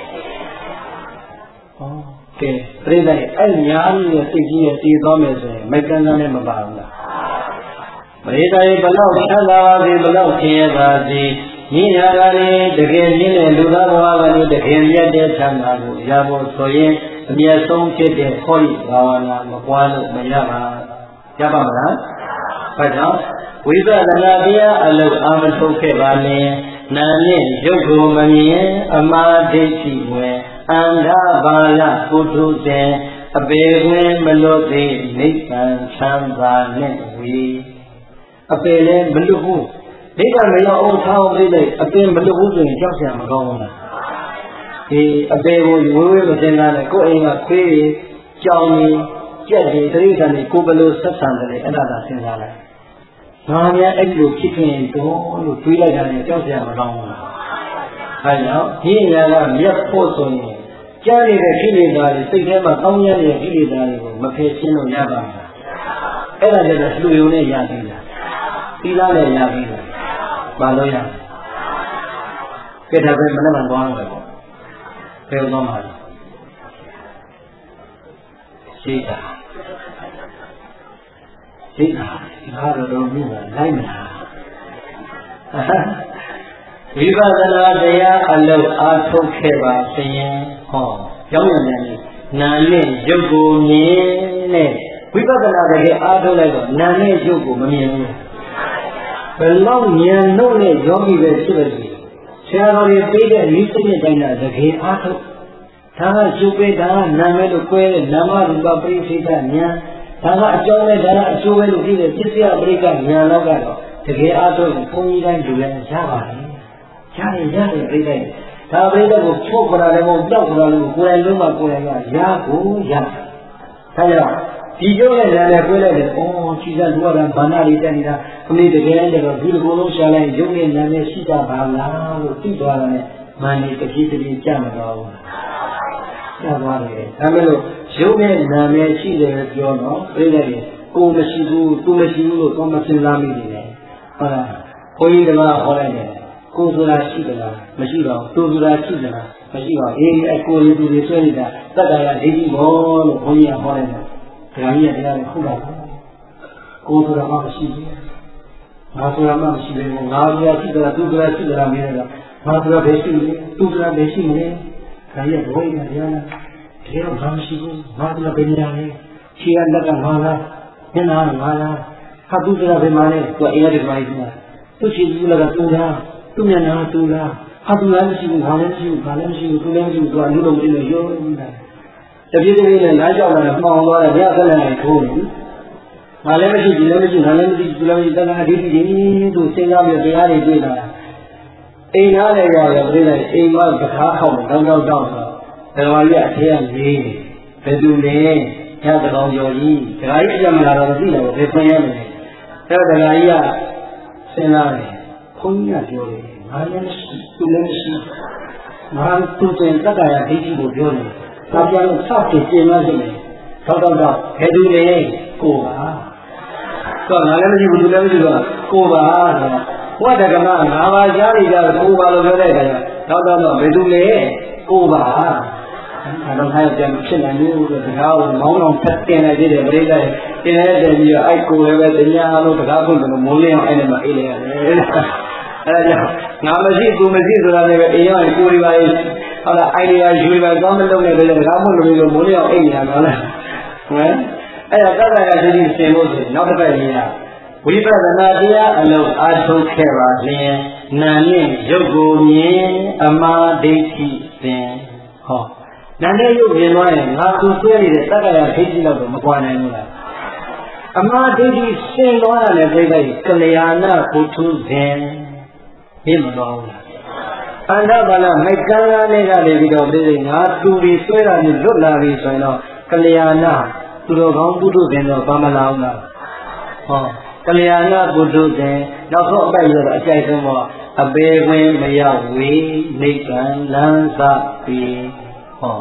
ဟောကဲပြိဿရဲ့အဲ့ညာကြီးရဲ့စိတ်ကြီးရဲ့တည်သွားမယ်ဆိုရင်မိုက်ကန်းကန်းနဲ့မပါဘူးလားပရိသတ်ရဲ့ဘလောက်ချမ်းသာပါစေဘလောက်ခင်ရပါစေညီညာကလေးတကယ်ရင်းတဲ့လူသားဘဝကလေးတကယ်မြတ်တဲ့ဆန္ဒကိုရဖို့ဆိုရင်အမြတ်ဆုံးဖြစ်တဲ့ခေါ်ဤဘာဝနာမပွားလို့မရပါရပါမလားဘာကြောင့်ဝိပဿနာတရားအလုပ်အာမထုတ်ခဲ့ပါနဲ့နာနဲ့ရုပ်ကိုမမြင်အမှားဒိဋ္ဌိဝင်အန္ဓဘာလပုထုဇဉ်အပေတွင်မလွတ်သေးနိဗ္ဗာန်ချမ်းသာနဲ့ဝီအပေလည်းမလွတ်ဘူးနိဗ္ဗာန်မရောက်အောင်ထားအောင်ပြလိုက်အပေမလွတ်ဘူးဆိုရင်ကြောက်စရာမကောင်းဘူးလားဒီအပေကိုဝေးဝေးမစင်တာနဲ့ကိုယ်အိမ်ကခွေးကြီးကြောင်ကြီးကြက်ကြီးတိရစ္ဆာန်တွေကိုဘယ်လိုဆက်ဆံတယ်လဲအဲ့ဒါသာစဉ်းစားလိုက်ငါများအဲ့လိုဖြစ်ခင်တော့လို့တွေးလိုက်တာနဲ့ကြောက်စရာမကောင်းဘူးလားအဲကြောင့်ဒီညာကမြတ်ဖို့ဆိုရင်ကြားနေတဲ့ကိလေသာတွေစိတ်ထဲမှာကောင်းရတဲ့ကိလေသာတွေကိုမဖယ်ရှင်းလို့ရပါဘူးအဲ့ဒါလည်းလူယုံနဲ့ရပြီလားသီလနဲ့ရပြီလားမလို့ရကဲဒါပဲမနက်မှသွားမယ်ပေါ့ဘယ်သွားမှာလဲရှိတာရှိတာငါတို့တို့မြင်လာလိုက်မလားဝိပဿနာတရားအလုပ်အားထုတ်ခဲ့ပါစေရင်ဟောကြောင်းရံတယ်နာနဲ့ရုပ်ကိုမြင်နဲ့ဝိပဿနာတကယ်အားထုတ်လိုက်တော့နာနဲ့ရုပ်ကိုမမြင်ဘူးဘယ်လောက်ဉာဏ်လို့နဲ့ယောဂီပဲဖြစ်လို့ဆရာတော်တွေပေးတဲ့ဤစနစ်တိုင်းကတကယ်အားထုတ်ဒါကရုပ်ပဲဒါကနာမဲလို့꿰တဲ့နာမရူပပရိစ္ဆေဒဉာဏ်ဒါကအကြောင်းနဲ့ဒါကအကျိုးပဲလို့ပြီးတဲ့ပစ္စယပရိက္ခဉာဏ်တော့ကတော့တကယ်အားထုတ်ရင်ဘုန်းကြီးတိုင်းလူလည်းရပါတယ်ရတယ်ရတယ်ပြိတ္တဒါပြိတ္တကိုချုပ်ကြတယ်မဟုတ်တောက်ကြတယ်ကိုယ်တိုင်လုံးမကိုယ်တိုင်ကရကိုရဒါကြောင့်ဒီကျုပ်ရဲ့ဉာဏ်နဲ့ကိုယ်လိုက်တယ်အော်ခြိစံသူကဘာနာလေးတက်နေတာအမေတကယ်တည်းတော့ဒီလိုကိုယ်လုံးရှာလိုက်ရုပ်နဲ့ဉာဏ်နဲ့ရှိတာပါလားလို့သိသွားတယ်မန်နေတတိတတိကြမသွားဘူးကြသွားတယ်ဒါပေမဲ့လို့ရုပ်နဲ့ဉာဏ်နဲ့ရှိတယ်ပြောတော့ပြိတ္တကိုယ်မရှိဘူးသူမရှိဘူးလို့တော့မစဉ်းစားမိနေတယ်ဟုတ်လားဘုန်းကြီးကဟောလိုက်တယ်ကိုယ်ဆိုတာရှိသလားမရှိတော့သူဆိုတာရှိသလားမရှိတော့အေးအကိုယ်လူတွေဆွဲနေတာတက္ကရာဒိဋ္ဌိဘောလို့ဘုန်းကြီးကဟောလိုက်တယ်။ဒါကြီးကတရားကိုခုတ်တာကိုယ်ဆိုတာမှမရှိဘူး။ငါဆိုတာမှမရှိဘူး။ငါဆိုတာရှိသလားသူဆိုတာရှိသလားမင်းကငါဆိုတာဘယ်ရှိလဲသူဆိုတာဘယ်ရှိမလဲ။ဒါကြီးကဘုန်းကြီးကတရားလားတကယ်တော့ငါမရှိဘူး။ငါဆိုတာဘယ်နေရာလဲ။ခြေကလက်ကငါလား။မျက်နှာကငါလား။ဟာသူဆိုတာဘယ်မှာလဲ။သူကအေးရတယ်ခါကြီးကသူရှိဘူးလားကသူလားသူမျက်နှာသူလားဟာသူလည်းမရှိဘူးငါလည်းမရှိဘူးငါလည်းမရှိဘူးသူလည်းမရှိဘူးသူအလုံးလုံးပြည့်နေရောနေတာတပြည့်တည်းနဲ့လမ်းလျှောက်လာမှောင်သွားတယ်ဘုရားကလည်းထိုးတယ်ငါလည်းမရှိဒီလည်းမရှိငါလည်းမရှိသူလည်းမရှိတက္ကရာဒိဋ္ဌိကြီးသူစဉ်းစားပြီးတရားတွေတွေ့လာအိမ်သားလည်းရတယ်ပြိတ္တအိမ်မကခါခေါက်တောင်းတောင်းတောင်းဆိုတော့ဓမ္မကြီးအထေးကနေဘယ်သူလဲညတကောင်ကျော်ကြီးဓမ္မကြီးပြမလာတော့မသိတော့ဘယ်ဖွင့်ရမလဲအဲ့တော့ဓမ္မကြီးကစဉ်းစားတယ်ဘုန်းကြီးကပြောတယ်ငါလည်းမရှိသူလည်းမရှိငါသူတင်တက္ကရာဒိဋ္ဌိကိုပြောတယ်ဒါပြန်လို့စောက်ကြည့်ပြင်လို့ရှိတယ်တော့တော့တော့ဘယ်သူလဲကိုပါတော့ငါလည်းမရှိဘူးသူလည်းမရှိတော့ကိုပါဆိုတော့ဘုရားကမငါးပါးကြားရကြကိုပါလို့ပြောတဲ့အခါကျတော့တော့ဘယ်သူလဲကိုပါအဲ့တော့ခိုင်းပြန်ဖြစ်နေလို့ဆိုတကားကိုမောင်းအောင်ဖက်တင်နေသေးတယ်ပြိတ္တတင်နေတဲ့ပြီးတော့အဲ့ကိုလည်းပဲတရားလို့တကားဖွင့်တယ်မိုးလင်းအောင်အဲ့ဒီမှာအေးလိုက်ရတယ်အဲ့ဒါကြောင့်ငါမရှိသူမရှိဆိုတာလည်းပဲအိမ်ရောက်ရင်ကိုယ်တွေပါရေးဟုတ်လားအိုင်ဒီယာယူပါကောင်းမလုပ်နဲ့ပဲတကားဖွင့်လို့ပြီးတော့မိုးလင်းအောင်အိမ်နေတာဟုတ်လားဟမ်အဲ့ဒါတက္ကရာဒိဋ္ဌိသင်ဖို့ဆိုနောက်တစ်ပတ်ရေးရဝိပဿနာတရားအလုံးအားထုတ်ခဲ့ပါလျင်နာနဲ့ရုပ်ကိုမြင်အမှားဒိဋ္ဌိသင်ဟောနာနဲ့ရုပ်မြင်သွားရင်ငါသူဆွဲနေတဲ့တက္ကရာဒိဋ္ဌိတော့မကွာနိုင်ဘူးလားအမှားဒိဋ္ဌိစင်သွားတာလည်းပြိတ္တိကလျာဏပုထုဇဉ်ပြမသွားဘူးလားအန္တဘာလမိုက်ကန်းကားနဲ့ကနေပြီးတော့ပြိတ္တိငါသူတွေဆွဲတာမျိုးလွတ်လာပြီဆိုရင်တော့ကလျာဏသူတော်ကောင်းပုထုဇဉ်တော့ဘာမလာဘူးလားဟောကလျာဏပုထုဇဉ်နောက်ဆုံးအပိုက်ရတော့အကြိုက်ဆုံးတော့အပေခွင်မရောက်ဝေနိဗ္ဗာန်လမ်းစပြီဟော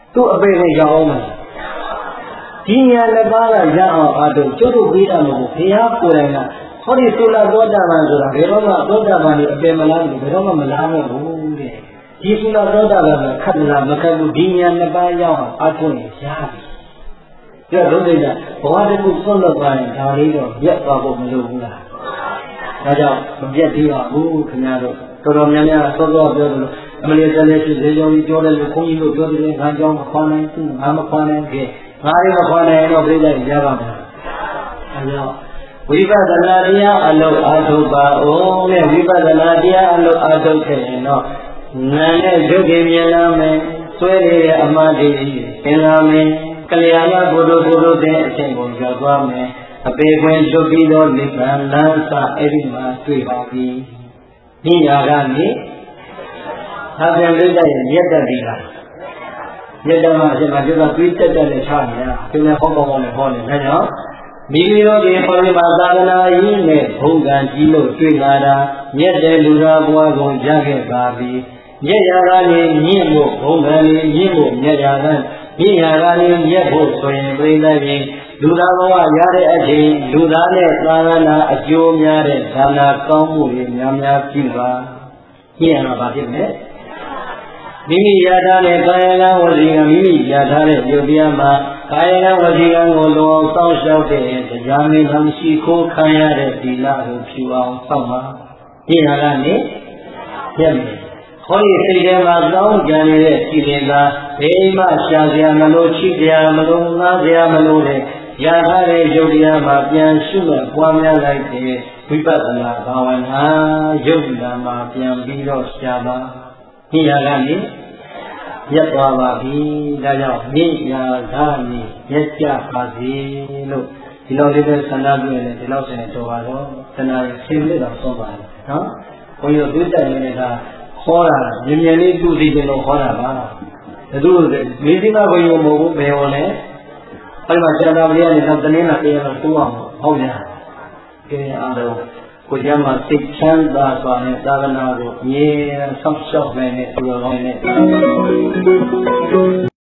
သူ့အပေနဲ့ရောက်အောင်မယ်ဒီညာလည်းပါကရအောင်အားထုတ်ကျွတ်တို့ပြီးတာမဟုတ်ဘုရားကိုယ်တိုင်ကဟောဒီသုလသောတာပန်ဆိုတာဘယ်တော့မှသောတာပန်ကြီးအပေမလားဘူးဘယ်တော့မှမလားဘူးတဲ့ဒီသုလသောတာပန်ကခတ်လားမခတ်ဘူးဒီညာနှစ်ပါးရောက်အောင်အားထုတ်ရင်ရပြီပြောလို့လေဘဝတစ်ခုဆွတ်လွတ်သွားရင်ဒါလေးတော့ရက်သွားဖို့မလိုဘူးလားဒါကြောင့်မပြတ်သေးပါဘူးခင်ဗျားတို့တော်တော်များများသောသောပြောလို့အမလေးစလေးရှိသေးကြောင်းကြီးပြောတယ်လို့ခွန်ကြီးတို့ပြောတယ်ငါကြောင်းမခေါ်နိုင်ဘူးငါမခေါ်နိုင်ခဲ့ငါလည်းမခေါ်နိုင်တော့ပြိလိုက်ရပါမယ်အဲကြောင့်ဝိပဿနာတရားအလုပ်အားထုတ်ပါဦးတဲ့ဝိပဿနာတရားအလုပ်အားထုတ်ခဲ့ရင်တော့နာနဲ့ရုပ်ကြီးမြင်လာမယ်ဆွဲနေတဲ့အမှားတွေသင်လာမယ်ကလျာဏဘုဒ္ဓဘုဒ္ဓတဲ့အချိန်ကိုရောက်သွားမယ်အပေခွင့်လွတ်ပြီးတော့နိဗ္ဗာန်လမ်းစအဲ့ဒီမှာတွေ့ပါပြီဒီညာကနေအပြန်လေးတဲ့ရက်တက်ပြီလားရက်တက်မှအရှင်မကျတော့တွေးတက်တက်နဲ့ချနေတာသူလည်းဟောကောင်းကောင်းနဲ့ဟောနေတယ်နော်မိမိတို့ဒီပရိမာသာသနာကြီးနဲ့ဘုံကံကြီးလို့တွေ့လာတာမြတ်တဲ့လူသားဘဝကိုရခဲ့ပါပြီမြတ်ရာကနေမြင့်ဖို့ဘုံကံလေးမြင့်ဖို့မြတ်ရာကမြင့်ရာကနေမြတ်ဖို့ဆိုရင်ပြိဿပြင်လူသားဘဝရတဲ့အချိန်လူသားနဲ့သာသနာအကျိုးများတဲ့ဒါနာကောင်းမှုတွေများများပြုပါမြင့်ရမှာပါဖြစ်မယ်မိမိရထားတဲ့ကာယကဝစီကမိမိရထားတဲ့ယုတ်တရားမှာကာယကဝစီကကိုလုံအောင်စောင့်ရှောက်တဲ့တရားမင်းမရှိခိုးခံရတဲ့သီလကိုဖြူအောင်စောင့်ပါဒီဟာကနေပြည့်မယ်ခေါင်းရည်စိတ်ထဲမှာတောင်းကြံနေတဲ့ကြည်လင်သာဘေးမှရှာစရာမလိုချိစရာမလိုငားစရာမလိုတဲ့ရထားတဲ့ယုတ်တရားမှာပြန်ရှုမှပွားများလိုက်တဲ့ဝိပဿနာဘာဝနာယုတ်ဉာဏ်မှာပြန်ပြီးတော့ရှားပါဒီဟာကနေရက်သွားပါပြီဒါကြောင့်မိညာသာမိရက်ကြပါစေလို့ဒီလိုလေးပဲဆန္ဒပြုရင်ဒီလောက်ဆိုရင်တော်ပါတော့တဏှာရဲ့ဆင်းရဲတော့ဆုံးပါလားနော်ဘုန်းကြီးတို့တွေ့တယ်နေတာခေါ်တာမြင်မြင်လေးသူ့စီတယ်လို့ခေါ်တာပါဘယ်သူမေဇိမဘုံမဟုတ်ဘူးဘယ်ဟောလဲအဲ့မှာဆန္ဒပရိယနဲ့တော့တနင်္လာတရားတော့တိုးအောင်ဟုတ်ညာကဲအားလုံးကိုကြမှာစိတ်ချမ်းသာစွာနဲ့သာသနာကိုအမြဲဆောက်ရှောက်နိုင်တဲ့သူတော်ကောင်းနဲ့